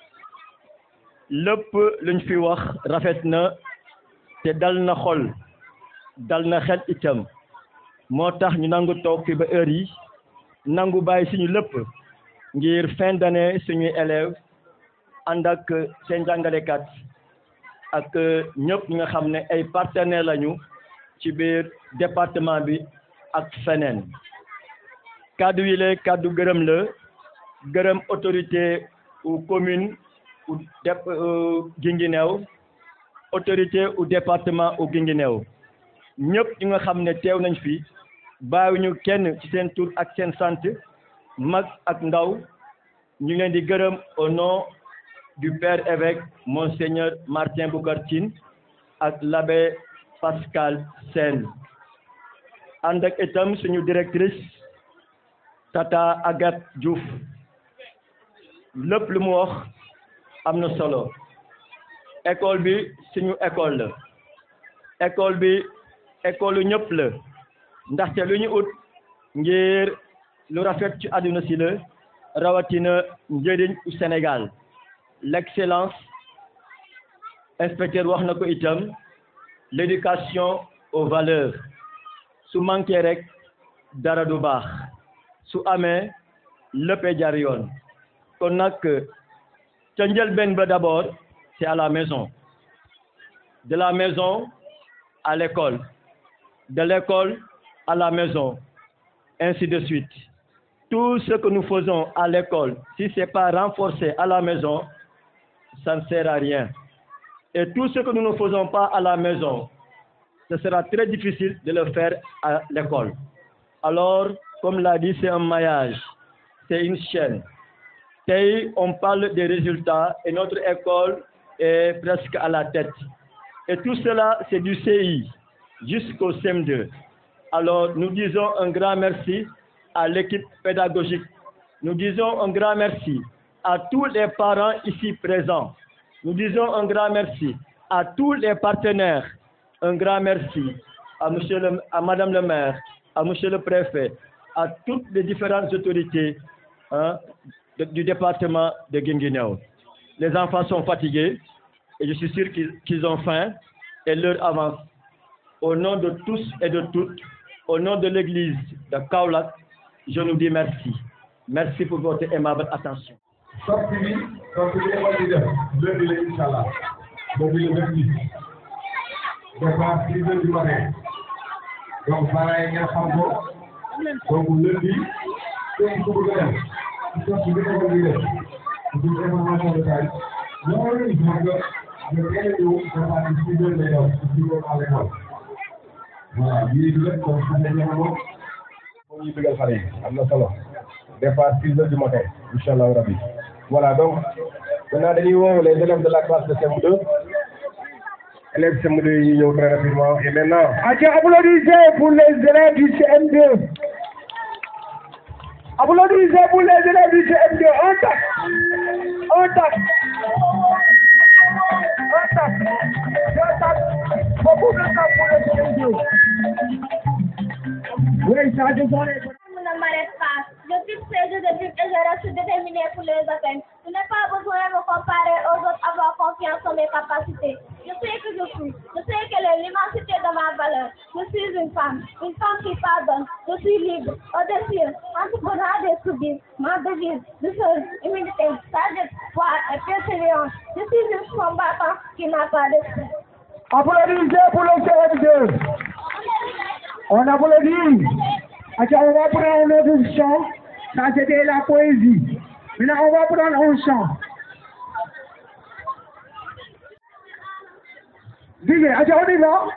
lépp luñ fi wax rafet na te dal na xol dal na xel itam moo tax ñu nangu toog fi ba heure yi nangu bàyyi suñu lépp ngir fin d'année suñuy élèves ànd ak seen jàngalekat ak ñëpp ñi nga xam ne ay partenaires lañu ci biir département bi ak feneen kaddu yi la kaddu gërëm la gërëm autorité ou commune ou Guinguinéo autorité ou département ou Guinguinéo ñëpp ñi nga xam ne teew nañ fi bàyyiwuñu kenn ci seen tur ak seen sant mag ak ndaw ñu leen di gërëm au nom du père évêque monseigneur Martin Boucar Tine ak l'abbé Pascal Sène ànd ak itam suñu directrice Tata Agathe Diouf lépp lu mu wax am na solo école bi suñu école la école bi école lu ñëpp la ndaxte lu ñu ut ngir lu rafet ci àdduna si la rawatina njëriñ u Sénégal l'excellence inspecteur wax na ko itam l'éducation aux valeurs su manqué rek dara du baax su amee léppay jaar yoon kon nag ca njëlbéen ba d'abord c'est à la maison de la maison à l'école de l'école à la maison ainsi de suite tout ce que nous faisons à l'école si c'est pas renforcé à la maison ça ne sert à rien et tout ce que nous ne faisons pas à la maison ce sera très difficile de le faire à l'école alors comme l'a dit c'est un maillage c'est une chaîne tey on parle des résultats et notre école est presque à la tête et tout cela c'est du CI jusqu'au CM2 alors nous disons un grand merci à l'équipe pédagogique nous disons un grand merci à tous les parents ici présents nous disons un grand merci à tous les partenaires un grand merci à madame le maire à monsieur le préfet à toutes les différentes autorités du département de Guinguinéo. Les enfants sont fatigués et je suis sûr qu'ils ont faim et l'heure avance. Au nom de tous et de toutes, au nom de l'église de Kaolack, je nous dis merci. Merci pour votre aimable attention. sortie bi école bi def lundi la inchallah lundi le 26 départ 6 heures du matin donc pareil ngeen xam ko donc lundi képp ku bëgg a dem sortie bi école bi def pour information de taille loolu il faut que nga teel a ñëw départ 6 heures lay daw ci à l'école voilà bii lépp donc xam ne jamono moo ñuy bëggal xale yi am na solo départ 6 heures du matin inchallah rabbi. Voilà, donc, maintenant, nous les élèves de la classe de CM2. Élèves CM2, ils sont très rapidement. Et maintenant. Applaudissez pour les élèves du CM2. Applaudissez pour les élèves du CM2. Un tac. Un tac. Un tac. Deux tacs. Beaucoup de tac pour les CM2. Oui, ça dépend. Ne m'arrête pas. Je suis près de but et je reste déterminé pour les atteindre. Je n'ai pas besoin de me comparer aux autres, avoir confiance en mes capacités. Je sais que je suis. Je sais quelle est l'immensité de ma valeur. Je suis une femme qui pardonne. Je suis libre, audacieuse, entrepreneur des soubis. Ma devise, douceur, humilité, sagesse, foi et persévérance. Je suis une combattante qui n'a pas d'esprit. Applaudissez pour le CM2. On applaudit. On va prendre un autre chant. Ça, c'était la poésie. Maintenant, on va prendre un chant. Dis, on y va.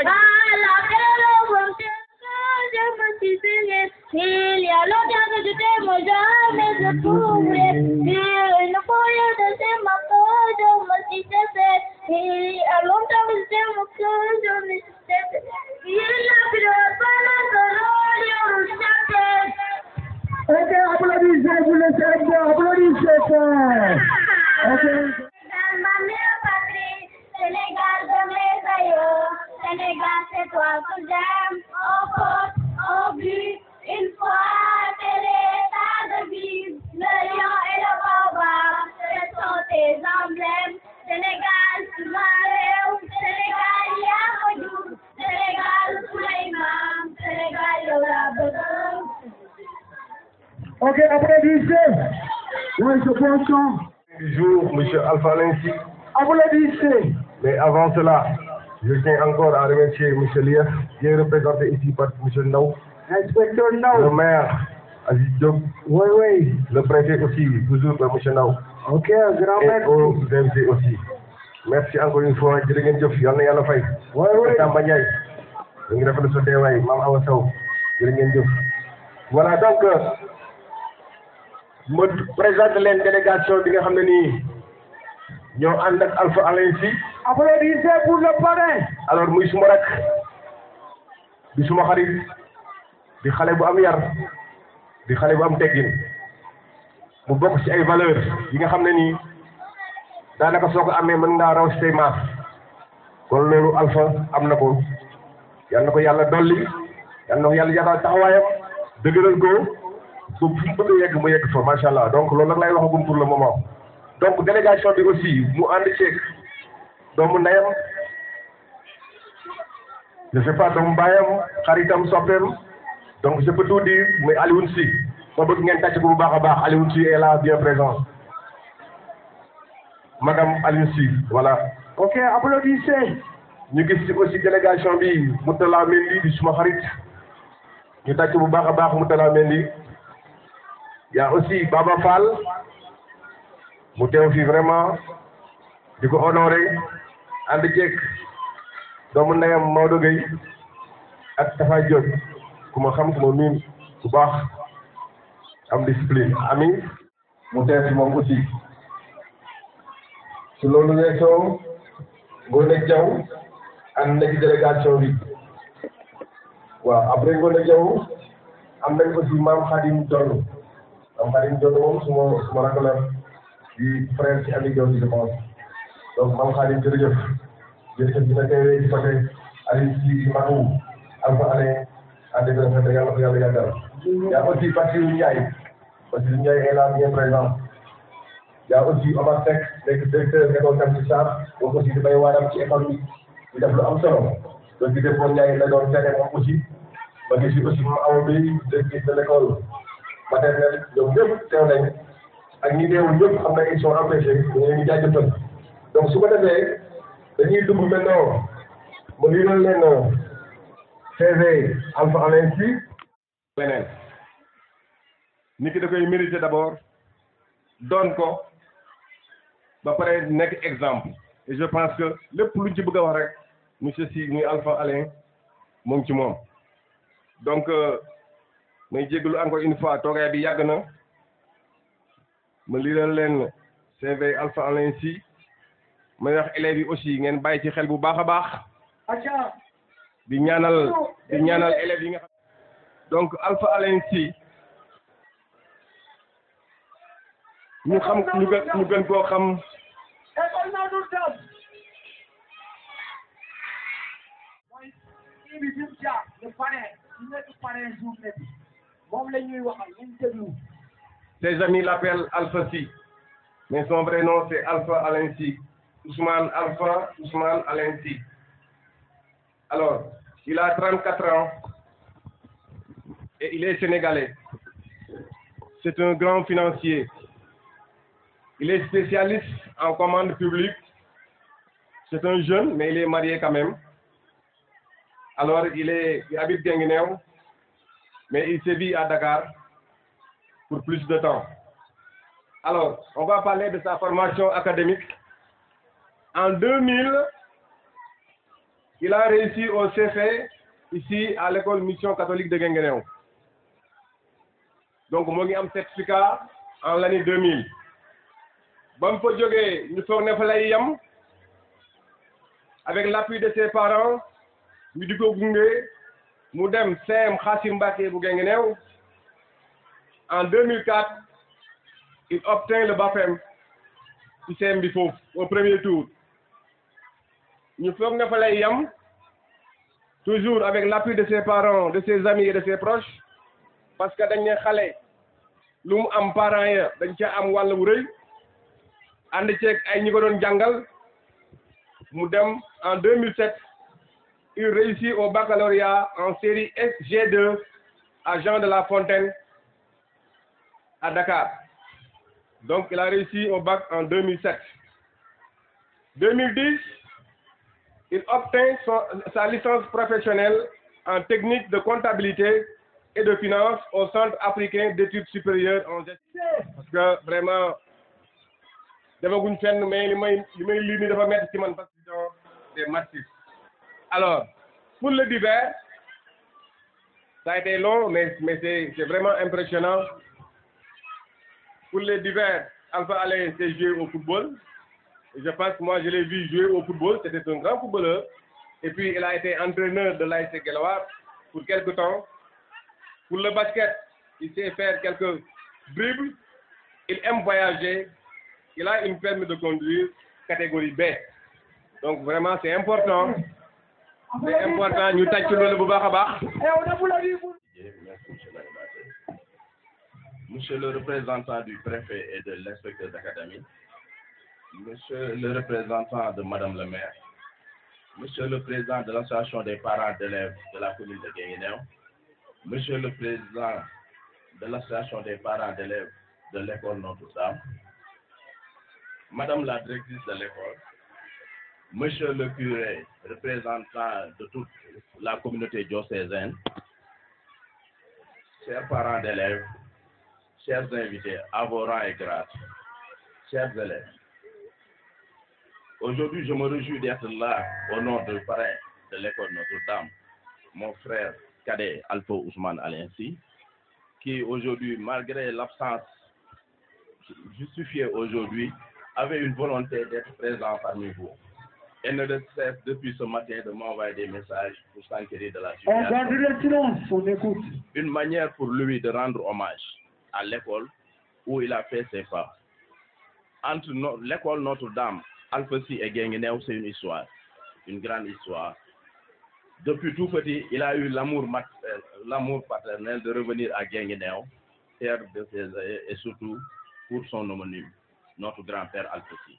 Je me suis fait il y a longtemps que je t'aime, jamais je pourrais dire une folie de ces marques, je me suis fait. Il y a longtemps que je t'aime, je me suis fait. Il n'a plus de parole, ok, applaudissez pour le CM2, applaudissez fort. Ok. Ma mère patrie, Sénégal de mes aïeux, Sénégal c'est toi que j'aime, au poste, au but, une fois c'est l'état de vie, le lion et le baobab, ce sont tes emblèmes, Sénégal tu m'arrêtes, Sénégal Yamadou, Sénégal Souleymane, Sénégal Yola. Ok, applaudissez. Oui, je pense. Du jour, M. Alpha Lensi. Applaudissez. Mais avant cela, je tiens encore à remercier M. Lief, qui est représenté ici par M. Ndao. Inspecteur Ndao. Le maire, Aziz Diop. Oui, oui. Le préfet aussi, toujours par M. Ndao. Ok, grand merci. Et aux invités aussi. Merci encore une fois. Je remercie Diop. Yal na Yàlla fay. Oui, oui. Tamba Ndiaye. Je ngi rafetlu sa teewaay, Mame Awa Sow. Je remercie Diop. Voilà, donc, ma présente leen délégation bi nga xam ne nii ñoo ànd ak Alpha Lensi. Applaudissez pour le parrain. Alors muy suma rak di suma xarit di xale bu am yar di xale bu am teggin mu bokk ci ay valeurs yi nga xam ne nii daanaka soo ko amee mën ngaa raw ci say maas kon loolu Alpha am na ko yal na ko yàlla dolli yal na ko yàlla yaatal taxawaayam dëgëral ko fu mu bëgg a yegg mu yegg fa macha allah donc loolu nag lay waxagum pour le moment donc délégation bi aussi mu ànd ceeg doomu ndeyam je sais pas doomu baayam xaritam soppeem donc je peux tout dire muy Alioune Sy ma bëgg ngeen tàcc ko bu baax a baax Alioune Sy est là bien présent madame Alioune Sy voilà. ok applaudissez. ñu gis ci aussi délégation bi Moutala Mendy di suma xarit ñu tàcc bu baax a baax Moutala Mendy y a aussi Baba Fall mu teew fii vraiment di ko honoré ànd ceeg doomu ndeyam Maodo Gueye ak Tafa Diop ku ma xam ku ma miin bu baax am discipline ami mu teew fi moom aussi su loolu weesoo Ngoné Diaw ànd na ci délégation bi waaw après Ngoné Diaw am nañ aussi Maam Khadim Dione Maam Khadim Dione moom suma rakk la di frère ci Ami Diaw je pense donc Maam Khadim jërëjëf dina teewee ci côté Alioune Sy di Manou Alpha Alain ànd bi rafet yàlla ko yàlla yàggal y a aussi Bassirou Ndiaye est là bien présent y a aussi Omar Seck nekk directeur école Tamsir Sarr moom aussi di bay waaram ci école bi di def lu am solo donc di def moom Ndiaye la doon fexe moom aussi ma gis aussi moom Awa Bey directrice de l'école maternelle ñoom ñëpp teew nañ ak ñi teewul ñëpp xam na ils sont empêchés ñu leen di jaajëfal donc su ko defee dañuy dugg maintenant mu liiral leen CV Alpha Alain Sy leneen nit ki da koy mérité d'abord doon ko ba pare nekk exemple et je pense que lépp luñ ci bëgg a wax rek monsieur Sy muy Alpha Alain mu ngi ci moom donc may jégalu encore une fois toogaay bi yàgg na ma liiral leen CV Alpha Alain Sy may wax élèves yi aussi ngeen bàyyi ci xel bu baax a baax di ñaanal élèves yi nga xam donc Alpha Alain Sy ñu gën koo xam école Naadoul Dam mooy kii bi Jim Dia le parrain ñu nekk parrain journée bi moom la ñuy waxal ñu déglu. Ses amis l'appellent Alpha Sy mais son vrai nom c'est Alpha Alain Sy Ousmane Alain Sy. Alors, il a 34 ans et il est sénégalais. C'est un grand financier. Il est spécialiste en commande publique. C'est un jeune, mais il est marié quand même. Alors, il habite Guinguinéo, mais il sévit à Dakar pour plus de temps. Alors, on va parler de sa formation académique. En 2000, il a réussi au CFE ici à l'école Mission catholique de Guinguinéo. Donc, moi, j'ai un certificat en l'année 2000. Bon, pour jouer, nous faisons avec l'appui de ses parents, nous nous dem CM Khassim Mbacké bu Guinguinéo. En 2004, il obtient le BAFEM du CM Bifo au premier tour. Nous faisons toujours avec l'appui de ses parents, de ses amis et de ses proches, parce que dañu xalé lu mu am parents ya dañ ci am wàll wu rëy ànd ceeg ay ñi ko doon jàngal mu dem en 2007 il réussit au baccalauréat en série SG2 à Jean de la Fontaine à Dakar. Donc il a réussi au bac en 2007. 2010, il obtint sa licence professionnelle en technique de comptabilité et de finance au Centre africain d'études supérieures en gestion. Parce que vraiment, demaguñ fenn mais li may lii nii dafa métti ci man parce que des massifs. Alors, pour le divers, ça a été long, mais c'est vraiment impressionnant. Pour les divers, Alpha Alain s'est joué au football. Et je pense que moi, je l'ai vu jouer au football. C'était un grand footballeur. Et puis, il a été entraîneur de l'AS Guelwaar pour quelque temps. Pour le basket, il sait faire quelques dribbles. il aime voyager, il a une permis de conduire catégorie B. Donc vraiment c'est important. C'est important, nous t'accueillons Monsieur le représentant du préfet et de l'inspecteur d'académie, Monsieur le représentant de Madame le maire, Monsieur le président de l'association des parents d'élèves de la commune de Guinguinéo, Monsieur le président de l'association des parents d'élèves de l'école Notre-Dame, Madame la directrice de l'école, Monsieur le curé, représentant de toute la communauté diocésaine, chers parents d'élèves, chers invités, à vos rangs et grades, chers élèves. Aujourd'hui, je me réjouis d'être là au nom du parrain de l'école Notre-Dame, mon frère cadet Alpha Ousmane Alensi, qui aujourd'hui, malgré l'absence justifiée aujourd'hui, avait une volonté d'être présent parmi vous. Et ne cesse depuis ce matin de m'envoyer des messages pour s'enquérir de la situation. On garde le silence, on écoute. Une manière pour lui de rendre hommage à l'école où il a fait ses pas. Entre l'école Notre-Dame, Alpha-Si et Guinguinéo, c'est une histoire, une grande histoire. Depuis tout petit, il a eu l'amour paternel de revenir à Guinguinéo, terre de ses et surtout pour son homonyme, notre grand-père Alpha-Si.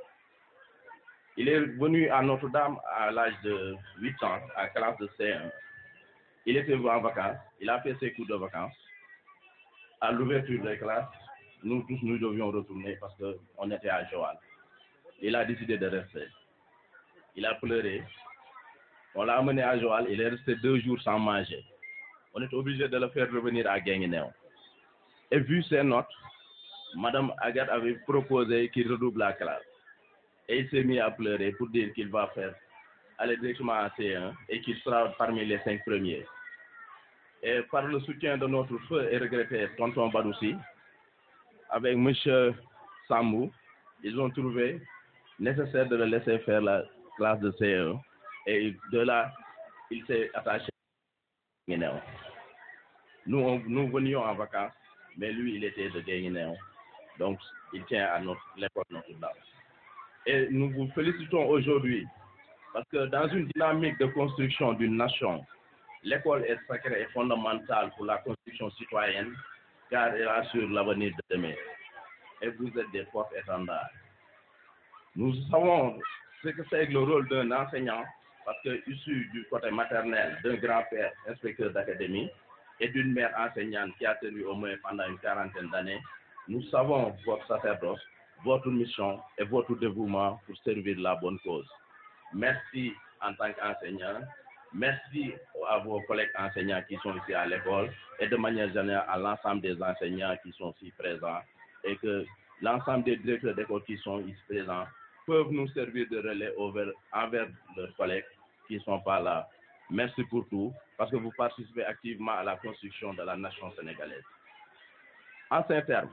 Il est venu à Notre-Dame à l'âge de 8 ans, à classe de C1. Il était en vacances, il a fait ses cours de vacances. À l'ouverture des classes, nous tous nous devions retourner parce qu'on était à Joal. Il a décidé de rester. Il a pleuré. On l'a amené à Joal, il est resté 2 jours sans manger. On est obligé de le faire revenir à Guinguinéo. Et vu ses notes, Madame Agathe avait proposé qu'il redouble la classe. Et il s'est mis à pleurer pour dire qu'il va aller directement à C1 et qu'il sera parmi les 5 premiers. Et par le soutien de notre feu et regretté tonton Badoussi, avec M. Sambou, ils ont trouvé nécessaire de le laisser faire la classe de C1. Et de là, il s'est attaché à Guinguinéo. Nous venions en vacances, mais lui, il était de Guinguinéo. Donc, il tient à l'école Notre-Dame. Et nous vous félicitons aujourd'hui parce que dans une dynamique de construction d'une nation, l'école est sacrée et fondamentale pour la construction citoyenne car elle assure l'avenir de demain. Et vous êtes des porte-étendards. Nous savons ce que c'est le rôle d'un enseignant parce que issu du côté maternel d'un grand-père inspecteur d'académie et d'une mère enseignante qui a servi au moins pendant une 40aine d'années, nous savons votre sacerdoce, votre mission et votre dévouement pour servir la bonne cause. Merci en tant qu'enseignant, merci à vos collègues enseignants qui sont ici à l'école et de manière générale à l'ensemble des enseignants qui sont ici présents et que l'ensemble des directeurs d'école qui sont ici présents peuvent nous servir de relais envers leurs collègues qui ne sont pas là. Merci pour tout parce que vous participez activement à la construction de la nation sénégalaise. En ces termes,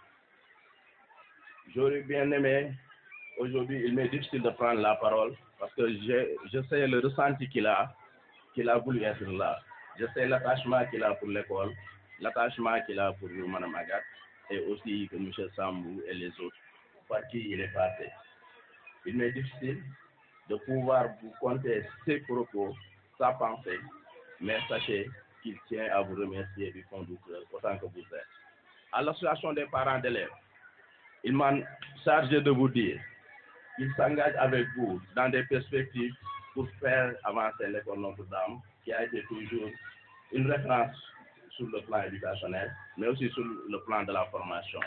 j'aurais bien aimé, aujourd'hui, il m'est difficile de prendre la parole parce que je sais le ressenti qu'il a voulu être là. Je sais l'attachement qu'il a pour l'école, l'attachement qu'il a pour Mme Agathe et aussi que M. Sambou et les autres par qui il est passé. Il m'est difficile de pouvoir vous compter ses propos, sa pensée, mais sachez qu'il tient à vous remercier du fond du cœur autant que vous êtes. À l'association des parents d'élèves, il m'a chargé de vous dire qu'il s'engage avec vous dans des perspectives pour faire avancer l'école Notre-Dame, qui a été toujours une référence sur le plan éducationnel, mais aussi sur le plan de la formation.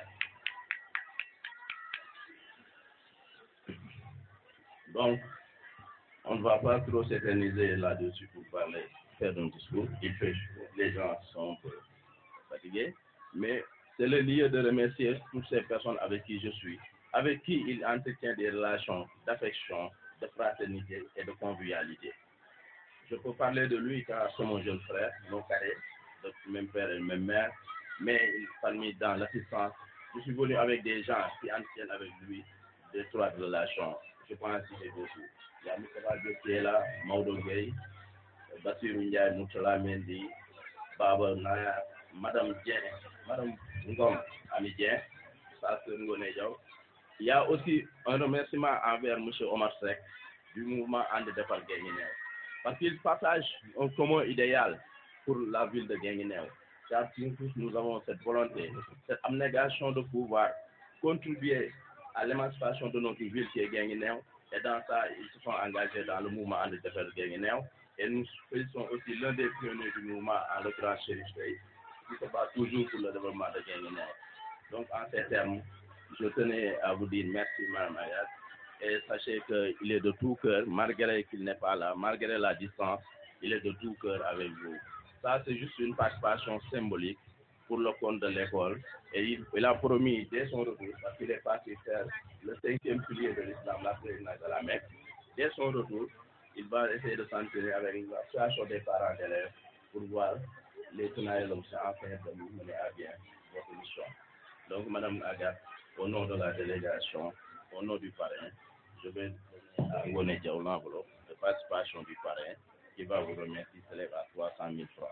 Donc, on ne va pas trop s'éterniser là-dessus pour faire un discours. Il fait chaud, les gens sont un peu fatigués, mais c'est le lieu de remercier toutes ces personnes avec qui je suis, avec qui il entretient des relations d'affection, de fraternité et de convivialité. Je peux parler de lui car c'est mon jeune frère, mon cadet, de même père et même mère, mais il s'est mis dans l'assistance. Je suis venu avec des gens qui entretiennent avec lui d'étroites relations. Je pense que c'est beaucoup. Il y a Moustapha Diop qui est là, Maodo Gueye, Bassirou Ndiaye, Moutala Mendy, Baba Naya, Madame Dieng, Madame Ngom, Ami Dieng, sa sœur Ngone Diaw. Il y a aussi un remerciement envers M. Omar Seck du mouvement And Defar Guinguinéo, parce qu'il partage un commun idéal pour la ville de Guinguinéo. Car nous avons cette volonté, cette abnégation de pouvoir contribuer à l'émancipation de notre ville qui est Guinguinéo, et dans ça, ils se sont engagés dans le mouvement And Defar Guinguinéo, et nous faisons aussi l'un des pionniers du mouvement, en l'occurrence Chérif Sey, qui se bat toujours pour le développement de Guinguinéo. Donc, en ces termes, je tenais à vous dire merci, Mme Agathe, et sachez qu'il est de tout cœur, malgré qu'il n'est pas là, malgré la distance, il est de tout cœur avec vous. Ça, c'est juste une participation symbolique pour le compte de l'école, et il a promis dès son retour, parce qu'il est parti faire le 5e pilier de l'islam, la pèlerinage de la Mecque. Dès son retour, il va essayer de s'entraîner avec une association des parents d'élèves pour voir les tenants et l'objet afin de nous mener à bien votre mission. Donc, Mme Agathe, au nom de la délégation, au nom du parrain, je vais donner à Ngone Diaw l'enveloppe de participation du parrain qui va vous remettre, il s'élève à 300 000 francs.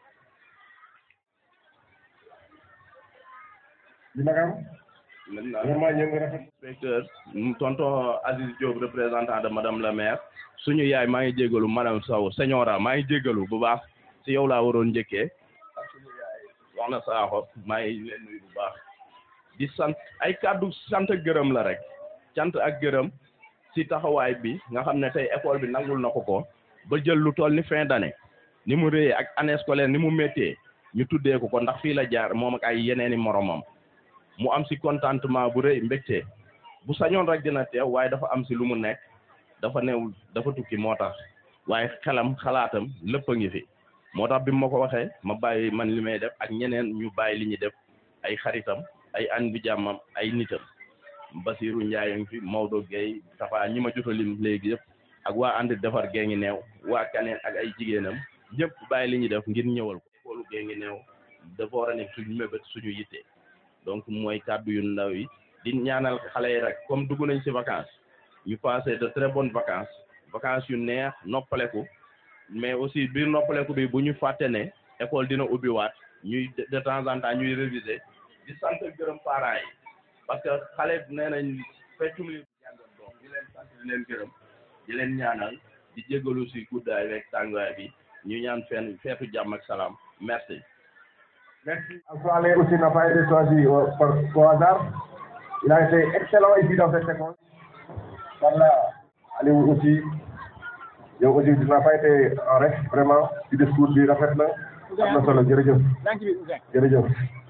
Inspecteur, tonton Aziz Diop, représentant de Madame la maire, suñu yaay maa ngi jégalu Madame Sow Señora maa ngi jégalu bu baax si yow laa waroon njëkkee ak suñu yaay Soxna Sakho maa ngi leen nuyu bu baax di sant ay kàddu sant ak gërëm la rek cant ak gërëm si taxawaay bi nga xam ne tey école bi nangul na ko ba jël lu toll ni fin d'année ni mu rëyee ak année scolaire ni mu méttee ñu tuddee ko ndax fii la jaar moom ak ay yeneeni moromam mu am si contentement bu rëy mbégte bu sañoon rek dina teew waaye dafa am si lu mu nekk dafa newul dafa tukki moo tax waaye xelam xalaatam lépp a ngi fi moo tax bi ma ko waxee ma bàyyi man li may def ak ñeneen ñu bàyyi li ñuy def ay xaritam ay an bi jàmmam ay nitam Basirou Ndiaye ngi fi Maodo Gueye Tafa ñi ma jot a lim léegi yëpp ak waa And Defar Guinguinéo waa Kaneen ak ay jigéenam ñëpp bàyyi li ñuy def ngir ñëwal ko école Guinguinéo dafa war a nekk suñu mébét suñu yitte donc mooy kàddu yu ndaw yi di ñaanal xale yi rek comme dugg nañ ci vacances ñu passé de très bonnes vacances yu neex noppaleku mais aussi biir noppaleku bi bu ñu fàtte ne école dina ubbiwaat ñuy de temps en temps ñuy réviser di sant gërëm parents yi parce que xale nee nañ feccum li jàngal doom di leen sant di leen gërëm di leen ñaanal di jégalu ci guddaay rek tàngaay bi ñu ñaan fenn feetu jàmm ak salaam merci. Merci. Alpha aussi n'a pas été choisi au hasard. Il a été excellent ici dans cette école. Voilà. Allez aussi. yow aussi tu n'as pas été en reste vraiment ci discours bi rafet na am na solo jërëjëf. jërëjëf.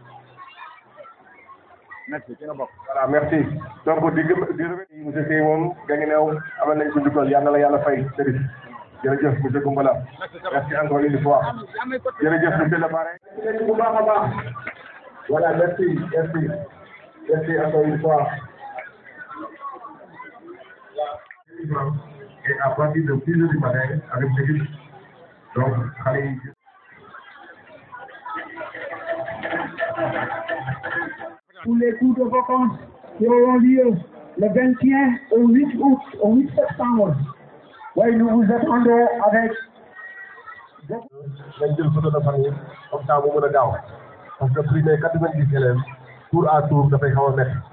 merci ci la bokk. voilà merci donc di remercier monsieur Seye moom Guinguinéo amal nañ ko njukkal yal na la yàlla fay Chérif jërëjëf monsieur Goumbala merci encore une fois jërëjëf monsieur le parrain bu baax a baax voilà merci encore une fois et à partir de 6 heures du matin avec l'équipe donc xale yi pour les cours de vacances qui auront lieu le 21 au 8 août, au 8 septembre. Oui, nous vous attendons avec... dañ jël photo de famille comme ça mu mën a gaaw parce que plus de 90 élèves tour à tour dafay xaw a métti